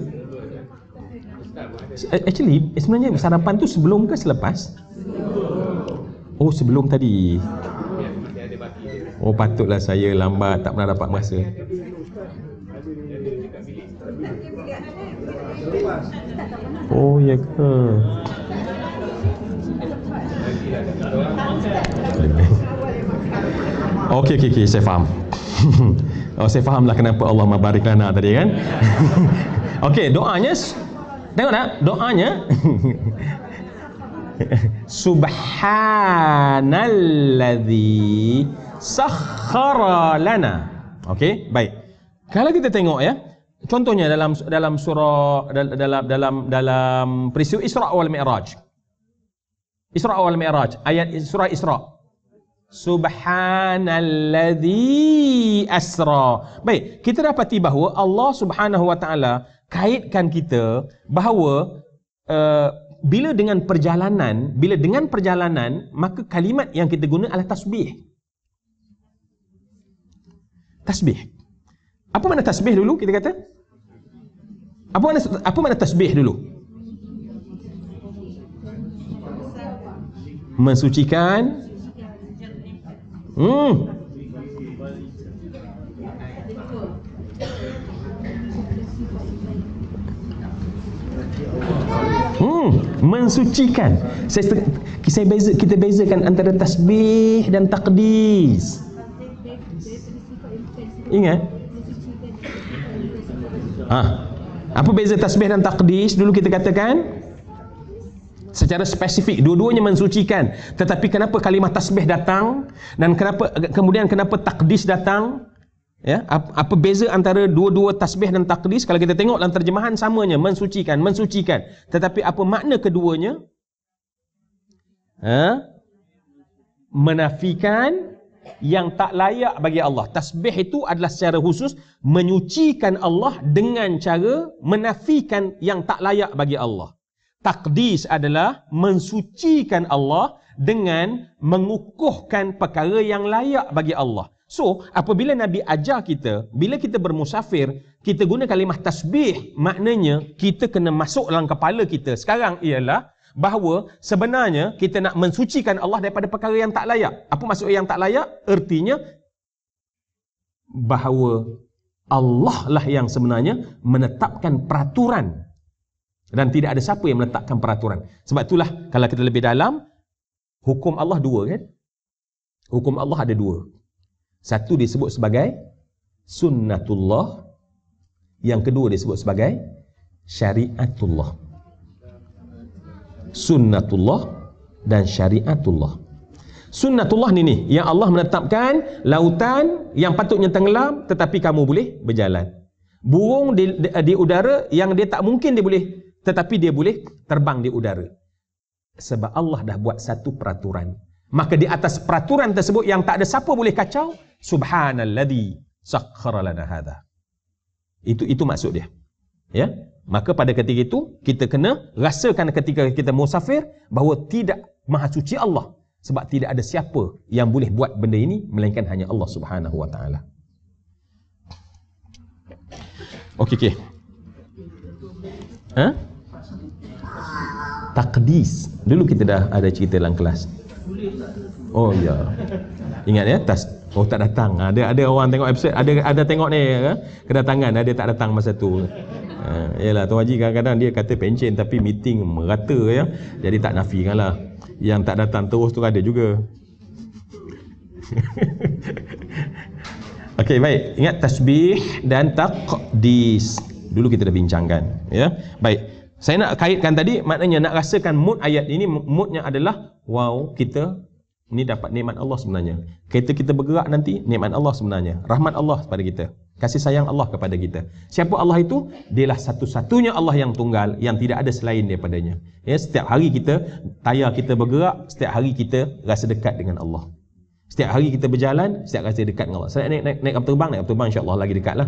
Actually sebenarnya sarapan tu sebelum ke selepas? Oh, sebelum tadi. Oh, patutlah saya lambat, tak pernah dapat masa. Oh, ya ke? Okey, okey, okey, saya faham. Oh, saya fahamlah kenapa Allah mabarik lana tadi kan? Okey, doanya, tengok tak? Doanya Subhanalladzi sakhkhara lana. Okey, baik. Kalau kita tengok ya, contohnya dalam dalam surah dalam dalam dalam peristiwa Isra wal Mi'raj. Isra wal Mi'raj, ayat surah Isra. Subhanalladzi asra. Baik, kita dapati bahawa Allah Subhanahu wa taala kaitkan kita bahawa uh, bila dengan perjalanan, bila dengan perjalanan, maka kalimat yang kita guna adalah tasbih. Tasbih. Apa makna tasbih dulu kita kata? Apa makna apa makna tasbih dulu? Mensucikan. Hmm. Hmm, mensucikan. Saya, saya beza, kita bezakan antara tasbih dan taqdis. Ingat? Ah, apa beza tasbih dan taqdis? Dulu kita katakan secara spesifik, dua-duanya mensucikan. Tetapi kenapa kalimah tasbih datang dan kenapa kemudian kenapa taqdis datang? Ya, apa, apa beza antara dua-dua tasbih dan taqdis? Kalau kita tengok dalam terjemahan samanya, mensucikan, mensucikan. Tetapi apa makna keduanya? Ha? Menafikan yang tak layak bagi Allah. Tasbih itu adalah secara khusus menyucikan Allah dengan cara menafikan yang tak layak bagi Allah. Taqdis adalah mensucikan Allah dengan mengukuhkan perkara yang layak bagi Allah. So, apabila Nabi ajar kita, bila kita bermusafir, kita guna kalimah tasbih, maknanya kita kena masuk dalam kepala kita sekarang ialah bahawa sebenarnya kita nak mensucikan Allah daripada perkara yang tak layak. Apa maksud yang tak layak? Ertinya bahawa Allah lah yang sebenarnya menetapkan peraturan dan tidak ada siapa yang meletakkan peraturan. Sebab itulah kalau kita lebih dalam, hukum Allah dua kan? Hukum Allah ada dua. Satu disebut sebagai sunnatullah, yang kedua disebut sebagai syariatullah. Sunnatullah dan syariatullah. Sunnatullah ni ni yang Allah menetapkan lautan yang patutnya tenggelam tetapi kamu boleh berjalan. Burung di, di, di udara yang dia tak mungkin dia boleh, tetapi dia boleh terbang di udara. Sebab Allah dah buat satu peraturan. Maka di atas peraturan tersebut yang tak ada siapa boleh kacau, subhanalladzi sakhkhara lana hadha. Itu itu maksud dia. Ya? Maka pada ketika itu kita kena rasakan ketika kita musafir bahawa tidak maha suci Allah, sebab tidak ada siapa yang boleh buat benda ini melainkan hanya Allah Subhanahu wa taala. Okey okey. Ha? Taqdis. Dulu kita dah ada cerita dalam kelas. Oh ya. Ingat ya, tas. Oh tak datang. Ada ada orang tengok episode, ada ada tengok ni ya, kedatangan, ada tak datang masa tu. Ha, yalah Tuan Haji kadang-kadang dia kata pencen tapi meeting merata ya. Jadi tak nafikanlah. Yang tak datang terus tu ada juga. Okey, baik. Ingat tasbih dan taqdis. Dulu kita dah bincangkan ya. Baik. Saya nak kaitkan tadi, maknanya nak rasakan mood ayat ini, moodnya adalah wow, kita ni dapat nikmat Allah sebenarnya. Kita kita bergerak nanti, nikmat Allah sebenarnya. Rahmat Allah kepada kita. Kasih sayang Allah kepada kita. Siapa Allah itu? Dialah satu-satunya Allah yang tunggal, yang tidak ada selain daripadanya. Ya, setiap hari kita, tayar kita bergerak, setiap hari kita rasa dekat dengan Allah. Setiap hari kita berjalan, setiap rasa dekat dengan Allah. Saya naik naik naik kapal terbang, naik kapal terbang insya-Allah lagi dekatlah.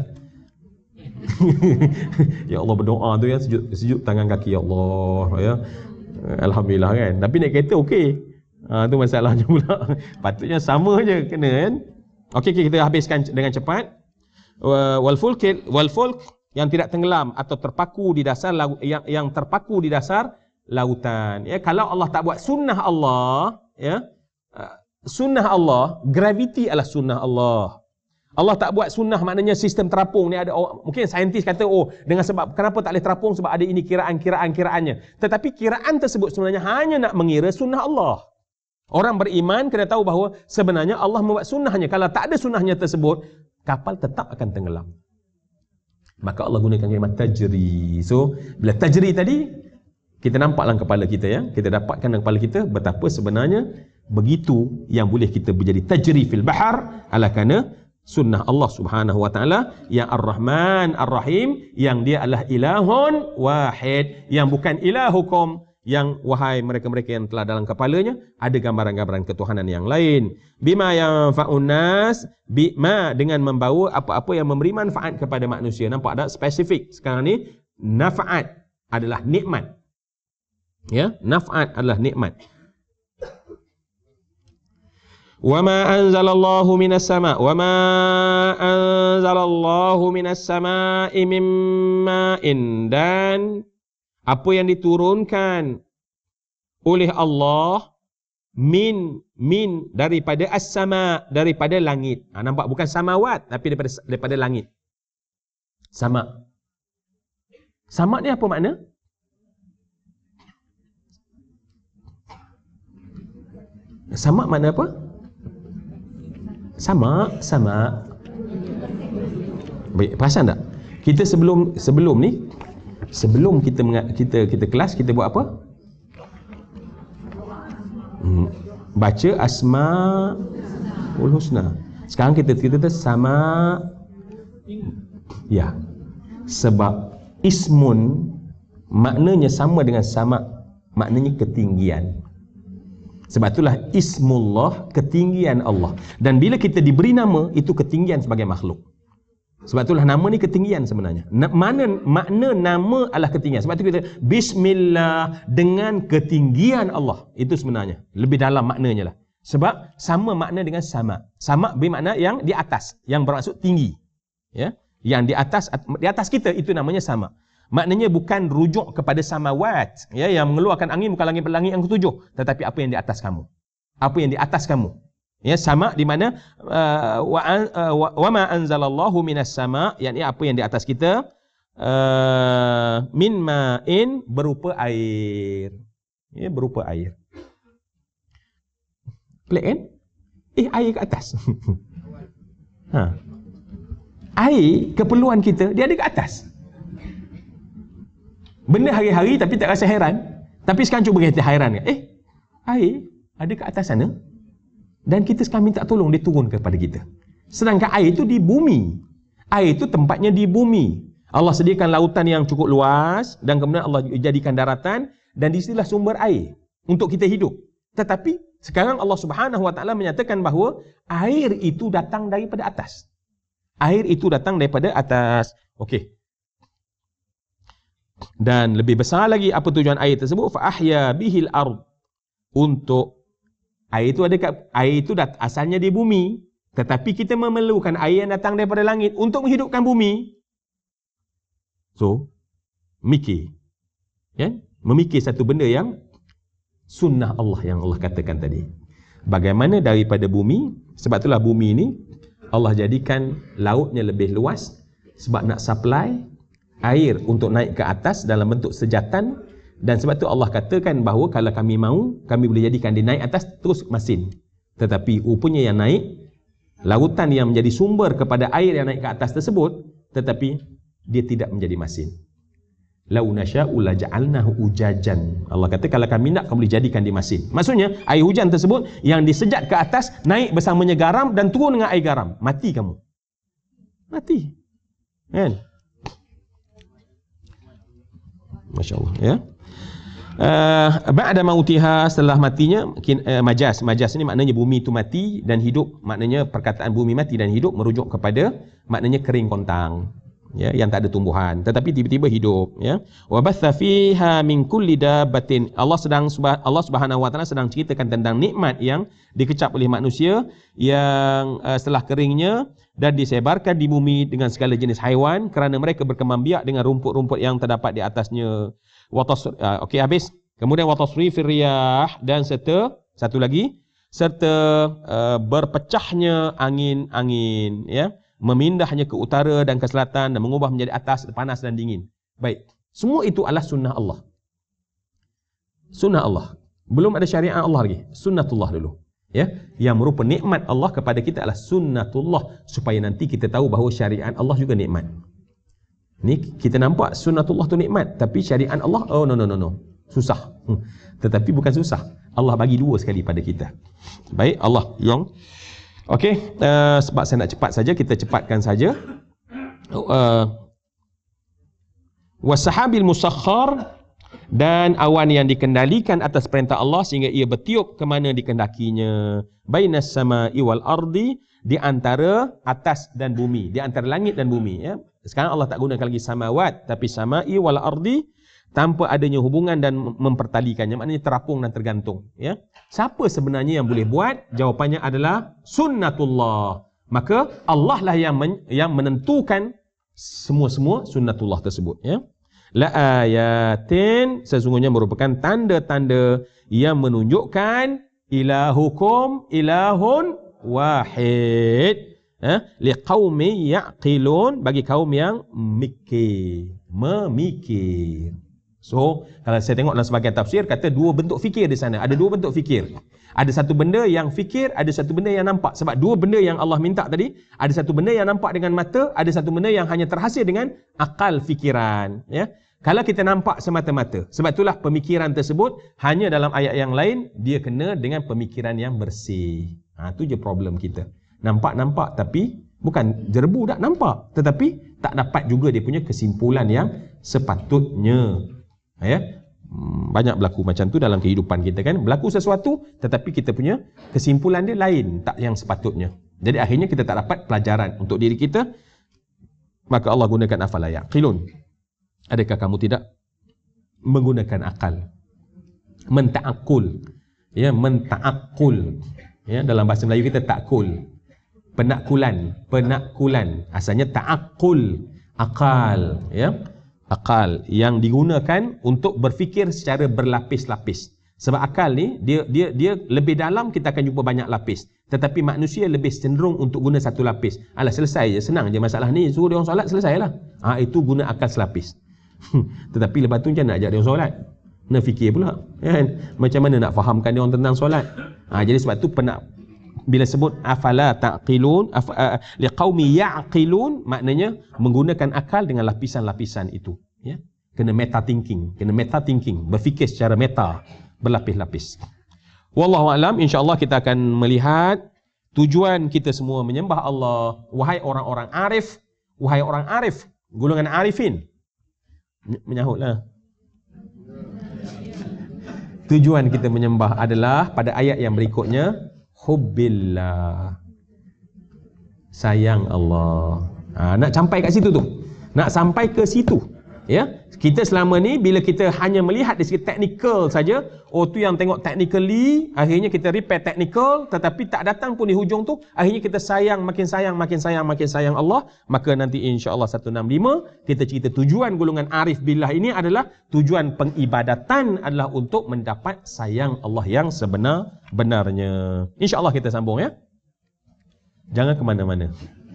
Ya Allah, berdoa tu ya, sujud sujud tangan kaki ya Allah ya. Alhamdulillah kan. Tapi naik kereta okey. Ha, tu masalahnya pula. Patutnya sama je kena kan. Okey okay, kita habiskan dengan cepat. Wal fulk wal fulk yang tidak tenggelam atau terpaku di dasar yang yang terpaku di dasar lautan. Ya, kalau Allah tak buat sunnah Allah, ya. Sunnah Allah, graviti adalah sunnah Allah. Allah tak buat sunnah maknanya sistem terapung ni ada oh, mungkin saintis kata oh dengan sebab kenapa tak boleh terapung sebab ada ini kiraan-kiraan kiraannya. Tetapi kiraan tersebut sebenarnya hanya nak mengira sunnah Allah. Orang beriman kena tahu bahawa sebenarnya Allah membuat sunnahnya. Kalau tak ada sunnahnya tersebut, kapal tetap akan tenggelam. Maka Allah gunakan kalimah tajri. So, bila tajri tadi kita nampak dalam kepala kita ya, kita dapatkan dalam kepala kita betapa sebenarnya begitu yang boleh kita menjadi tajri fil bahar ala kana sunnah Allah Subhanahu wa taala yang Ar-Rahman Ar-Rahim, yang dia adalah ilahun wahid, yang bukan ilahukum, yang wahai mereka-mereka yang telah dalam kepalanya ada gambaran-gambaran ketuhanan yang lain. Bima yanfa'un nas, bima dengan membawa apa-apa yang memberi manfaat kepada manusia. Nampak tak spesifik sekarang ni? Nafaat adalah nikmat. Ya, nafaat adalah nikmat. Wama anzalallahu minas sama wama anzalallahu minas sama'i mim ma'in, dan apa yang diturunkan oleh Allah min min daripada as-sama, daripada langit. Ha, nampak bukan samawat tapi daripada daripada langit. Sama. Sama ni apa makna? Sama makna apa? Sama, sama. Baik, perasan tak? Kita sebelum sebelum ni, sebelum kita kita kita kelas kita buat apa? Hmm, baca Asmaul Husna. Sekarang kita kita sama, ya. Sebab ismun maknanya sama dengan sama, maknanya ketinggian. Sebab itulah ismullah, ketinggian Allah. Dan bila kita diberi nama, itu ketinggian sebagai makhluk. Sebab itulah nama ni ketinggian sebenarnya. Mana makna nama adalah ketinggian. Sebab itu kita bismillah, dengan ketinggian Allah. Itu sebenarnya. Lebih dalam maknanya lah. Sebab sama makna dengan sama. Sama bermakna yang di atas, yang bermaksud tinggi. Ya, yang di atas di atas kita itu namanya sama. Maknanya bukan rujuk kepada samawat, ya, yang mengeluarkan angin bukan langit-langit yang ketujuh, tetapi apa yang di atas kamu. Apa yang di atas kamu. Ya, sama di mana uh, wa, uh, wa, wa ma anzalallahu minas sama, yakni apa yang di atas kita, uh, min ma'in, berupa air. Ya, berupa air. Pelik kan? Eh, air ke atas. ha. Air, keperluan kita, dia ada ke atas. Benda hari-hari tapi tak rasa hairan. Tapi sekarang cuba kita hairan. Eh, air ada ke atas sana. Dan kita sekarang minta tolong dia turun kepada kita. Sedangkan air itu di bumi. Air itu tempatnya di bumi. Allah sediakan lautan yang cukup luas. Dan kemudian Allah jadikan daratan. Dan disinilah sumber air untuk kita hidup. Tetapi sekarang Allah Subhanahu Wa Taala menyatakan bahawa air itu datang daripada atas. Air itu datang daripada atas. Okey. Dan lebih besar lagi apa tujuan air tersebut? Fa ahya bihil ard. Untuk air itu ada kat, air itu dat, asalnya di bumi, tetapi kita memerlukan air yang datang daripada langit untuk menghidupkan bumi. So, mikir. Ya? Memikir satu benda yang sunnah Allah yang Allah katakan tadi. Bagaimana daripada bumi, sebab itulah bumi ini Allah jadikan lautnya lebih luas sebab nak supply air untuk naik ke atas dalam bentuk sejatan. Dan sebab tu Allah katakan bahawa kalau kami mahu, kami boleh jadikan dia naik atas terus masin. Tetapi rupanya yang naik, lautan yang menjadi sumber kepada air yang naik ke atas tersebut, tetapi dia tidak menjadi masin. Lau nasya'u la ja'alnahu ujajan. Allah kata kalau kami nak, kami boleh jadikan dia masin. Maksudnya air hujan tersebut yang disejat ke atas, naik bersamanya garam dan turun dengan air garam. Mati kamu. Mati. Kan? Masya Allah, ya. Uh, ba'da mautiha, setelah matinya, uh, majas. Majas ni maknanya bumi itu mati dan hidup. Maknanya perkataan bumi mati dan hidup merujuk kepada maknanya kering kontang, ya, yang tak ada tumbuhan, tetapi tiba-tiba hidup, ya. Wa batha fiha min kulli dabbatin. Allah sedang Allah Subhanahu Wa Taala sedang ceritakan tentang nikmat yang dikecap oleh manusia yang uh, setelah keringnya dan disebarkan di bumi dengan segala jenis haiwan kerana mereka berkembang biak dengan rumput-rumput yang terdapat di atasnya. Watas, uh, okey, habis. Kemudian watasrifir riyah, dan serta satu lagi, serta uh, berpecahnya angin-angin, ya, memindahnya ke utara dan ke selatan dan mengubah menjadi atas, panas dan dingin. Baik, semua itu adalah sunnah Allah. Sunnah Allah. Belum ada syariat Allah lagi. Sunnatullah dulu. Ya, yang merupakan nikmat Allah kepada kita adalah sunnatullah, supaya nanti kita tahu bahawa syariat Allah juga nikmat. Ni kita nampak sunnatullah tu nikmat, tapi syariat Allah, oh no no no no, susah. Hmm. Tetapi bukan susah. Allah bagi dua sekali pada kita. Baik, Allah yang okey, uh, sebab saya nak cepat saja, kita cepatkan saja. Uh, wasahabil musakhkhar, dan awan yang dikendalikan atas perintah Allah sehingga ia bertiup ke mana dikehendakinya. Bainas sama'i wal ardi, di antara atas dan bumi, di antara langit dan bumi, ya. Sekarang Allah tak gunakan lagi samawat, tapi sama'i wal ardi, tanpa adanya hubungan dan mempertalikannya, maknanya terapung dan tergantung, ya. Siapa sebenarnya yang boleh buat? Jawapannya adalah sunnatullah. Maka Allah lah yang men, yang menentukan semua-semua sunnatullah tersebut, ya. La ayatin, sesungguhnya merupakan tanda-tanda yang menunjukkan ilahukum ilahun wahid. Eh, liqaumi ya'qilun, bagi kaum yang mikir, memikir. So, kalau saya tengok dalam sebagian tafsir, kata dua bentuk fikir di sana. Ada dua bentuk fikir. Ada satu benda yang fikir, ada satu benda yang nampak. Sebab dua benda yang Allah minta tadi, ada satu benda yang nampak dengan mata, ada satu benda yang hanya terhasil dengan akal fikiran, ya. Kalau kita nampak semata-mata, sebab itulah pemikiran tersebut hanya dalam ayat yang lain dia kena dengan pemikiran yang bersih. Ha, tu je problem kita. Nampak-nampak tapi bukan jerbu tak nampak, tetapi tak dapat juga dia punya kesimpulan yang sepatutnya. Ya, banyak berlaku macam tu dalam kehidupan kita, kan. Berlaku sesuatu tetapi kita punya kesimpulan dia lain, tak yang sepatutnya. Jadi akhirnya kita tak dapat pelajaran untuk diri kita. Maka Allah gunakan afala yaqilun. Adakah kamu tidak menggunakan akal? Menta'akul. Ya, menta'akul. Ya, dalam bahasa Melayu kita ta'kul. Penakulan, penakulan. Asalnya ta'akul, akal, ya. Akal yang digunakan untuk berfikir secara berlapis-lapis. Sebab akal ni dia dia dia lebih dalam, kita akan jumpa banyak lapis. Tetapi manusia lebih cenderung untuk guna satu lapis. Alah, selesai je, senang je masalah ni, suruh dia orang solat selesailah. Ah ha, itu guna akal selapis. Tetapi lepas tu macam nak ajak dia orang solat? Nak fikir pula, kan? Macam mana nak fahamkan dia orang tentang solat? Ha, jadi sebab tu pernah bila sebut afala taqilun af, uh, liqaumi yaqilun, maknanya menggunakan akal dengan lapisan-lapisan itu, ya. Kena meta thinking, kena meta thinking, berfikir secara meta, berlapis-lapis. Wallahu alam, insya-Allah kita akan melihat tujuan kita semua menyembah Allah. Wahai orang-orang arif, wahai orang arif, golongan arifin. Menyahutlah. Tujuan kita menyembah adalah pada ayat yang berikutnya, hubbillah, sayang Allah. Ha, nak sampai kat situ tu, nak sampai ke situ, ya. Kita selama ni bila kita hanya melihat dari segi teknikal saja, oh tu yang tengok technically, akhirnya kita repair technical, tetapi tak datang pun di hujung tu, akhirnya kita sayang, makin sayang, makin sayang, makin sayang Allah. Maka nanti insya-Allah seratus enam puluh lima kita cerita tujuan golongan arif billah ini adalah tujuan pengibadatan adalah untuk mendapat sayang Allah yang sebenar-benarnya. Insya-Allah kita sambung, ya. Jangan ke mana-mana.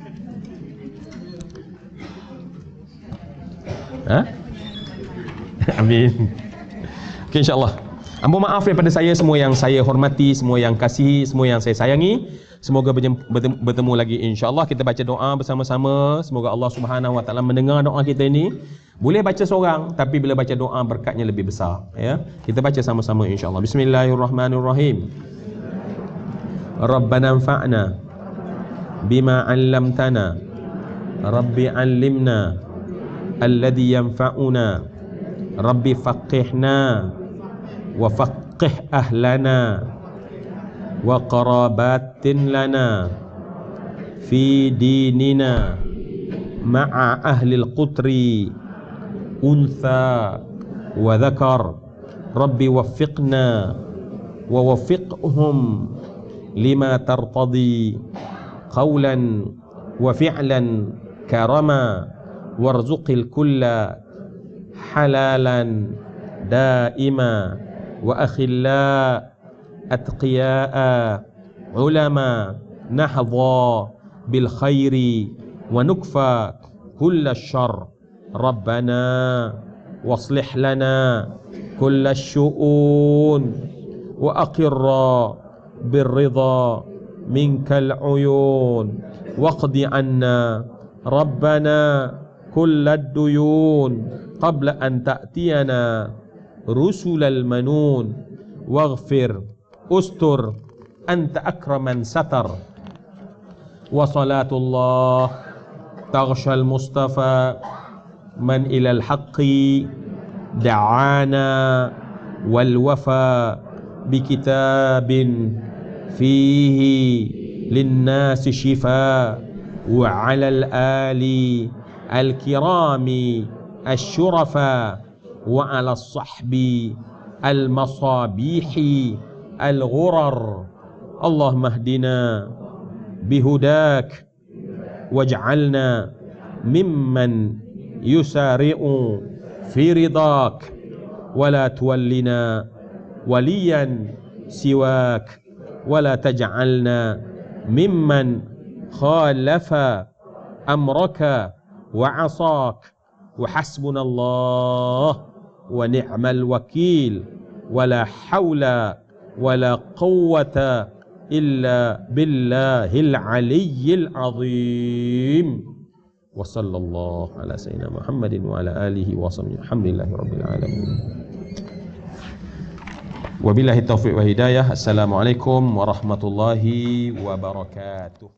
Ha? Amin. Okay, insya-Allah. Ampun maaf daripada saya, semua yang saya hormati, semua yang kasihi, semua yang saya sayangi. Semoga bertemu, bertemu lagi insya-Allah. Kita baca doa bersama-sama. Semoga Allah Subhanahu Wa Taala mendengar doa kita ini. Boleh baca seorang, tapi bila baca doa berkatnya lebih besar, ya. Kita baca sama-sama insya-Allah. Bismillahirrahmanirrahim. Rabbana anfa'na bima 'allamtana. Rabbi 'allimna alladhi yanfa'una. Rabbi faqihna wa faqih ahlana wa qarabatin lana fi dinina ma'a ahli al-qutri untha wa dhakar. Rabbi waffiqna wa waffiqhum lima tartadi qawlan wa fi'lan karama warzuqil kulla halalan daima wa akhilla atqiyaa ulama nahdha bil khairi wa nukfa kulla syarr. Rabbana waslih lana kulla syu'un wa aqirra bir ridha minkal uyun waqdi anna Rabbana kullad duyun qabla an ta'tiyana rusulal manun waghfir ustur anta akraman satar. Wa salatullah taghshal mustafa man ilal haqqi da'ana wal wafa bi kitabin fihi linnasi shifa wa 'alal ali al-kirami الشرفاء وعلى الصحب المصابيح الغرر. اللهم اهدنا بهداك واجعلنا ممن يسارع في رضاك ولا تولنا وليا سواك ولا تجعلنا ممن خالف أمرك وعصاك. وحسبنا الله ونعم الوكيل ولا حول ولا قوة إلا بالله العلي العظيم. وصلى الله على سيدنا محمد وعلى آله وصحبه. الحمد لله رب العالمين. وبالله التوفيق والهداية. السلام عليكم ورحمة الله وبركاته.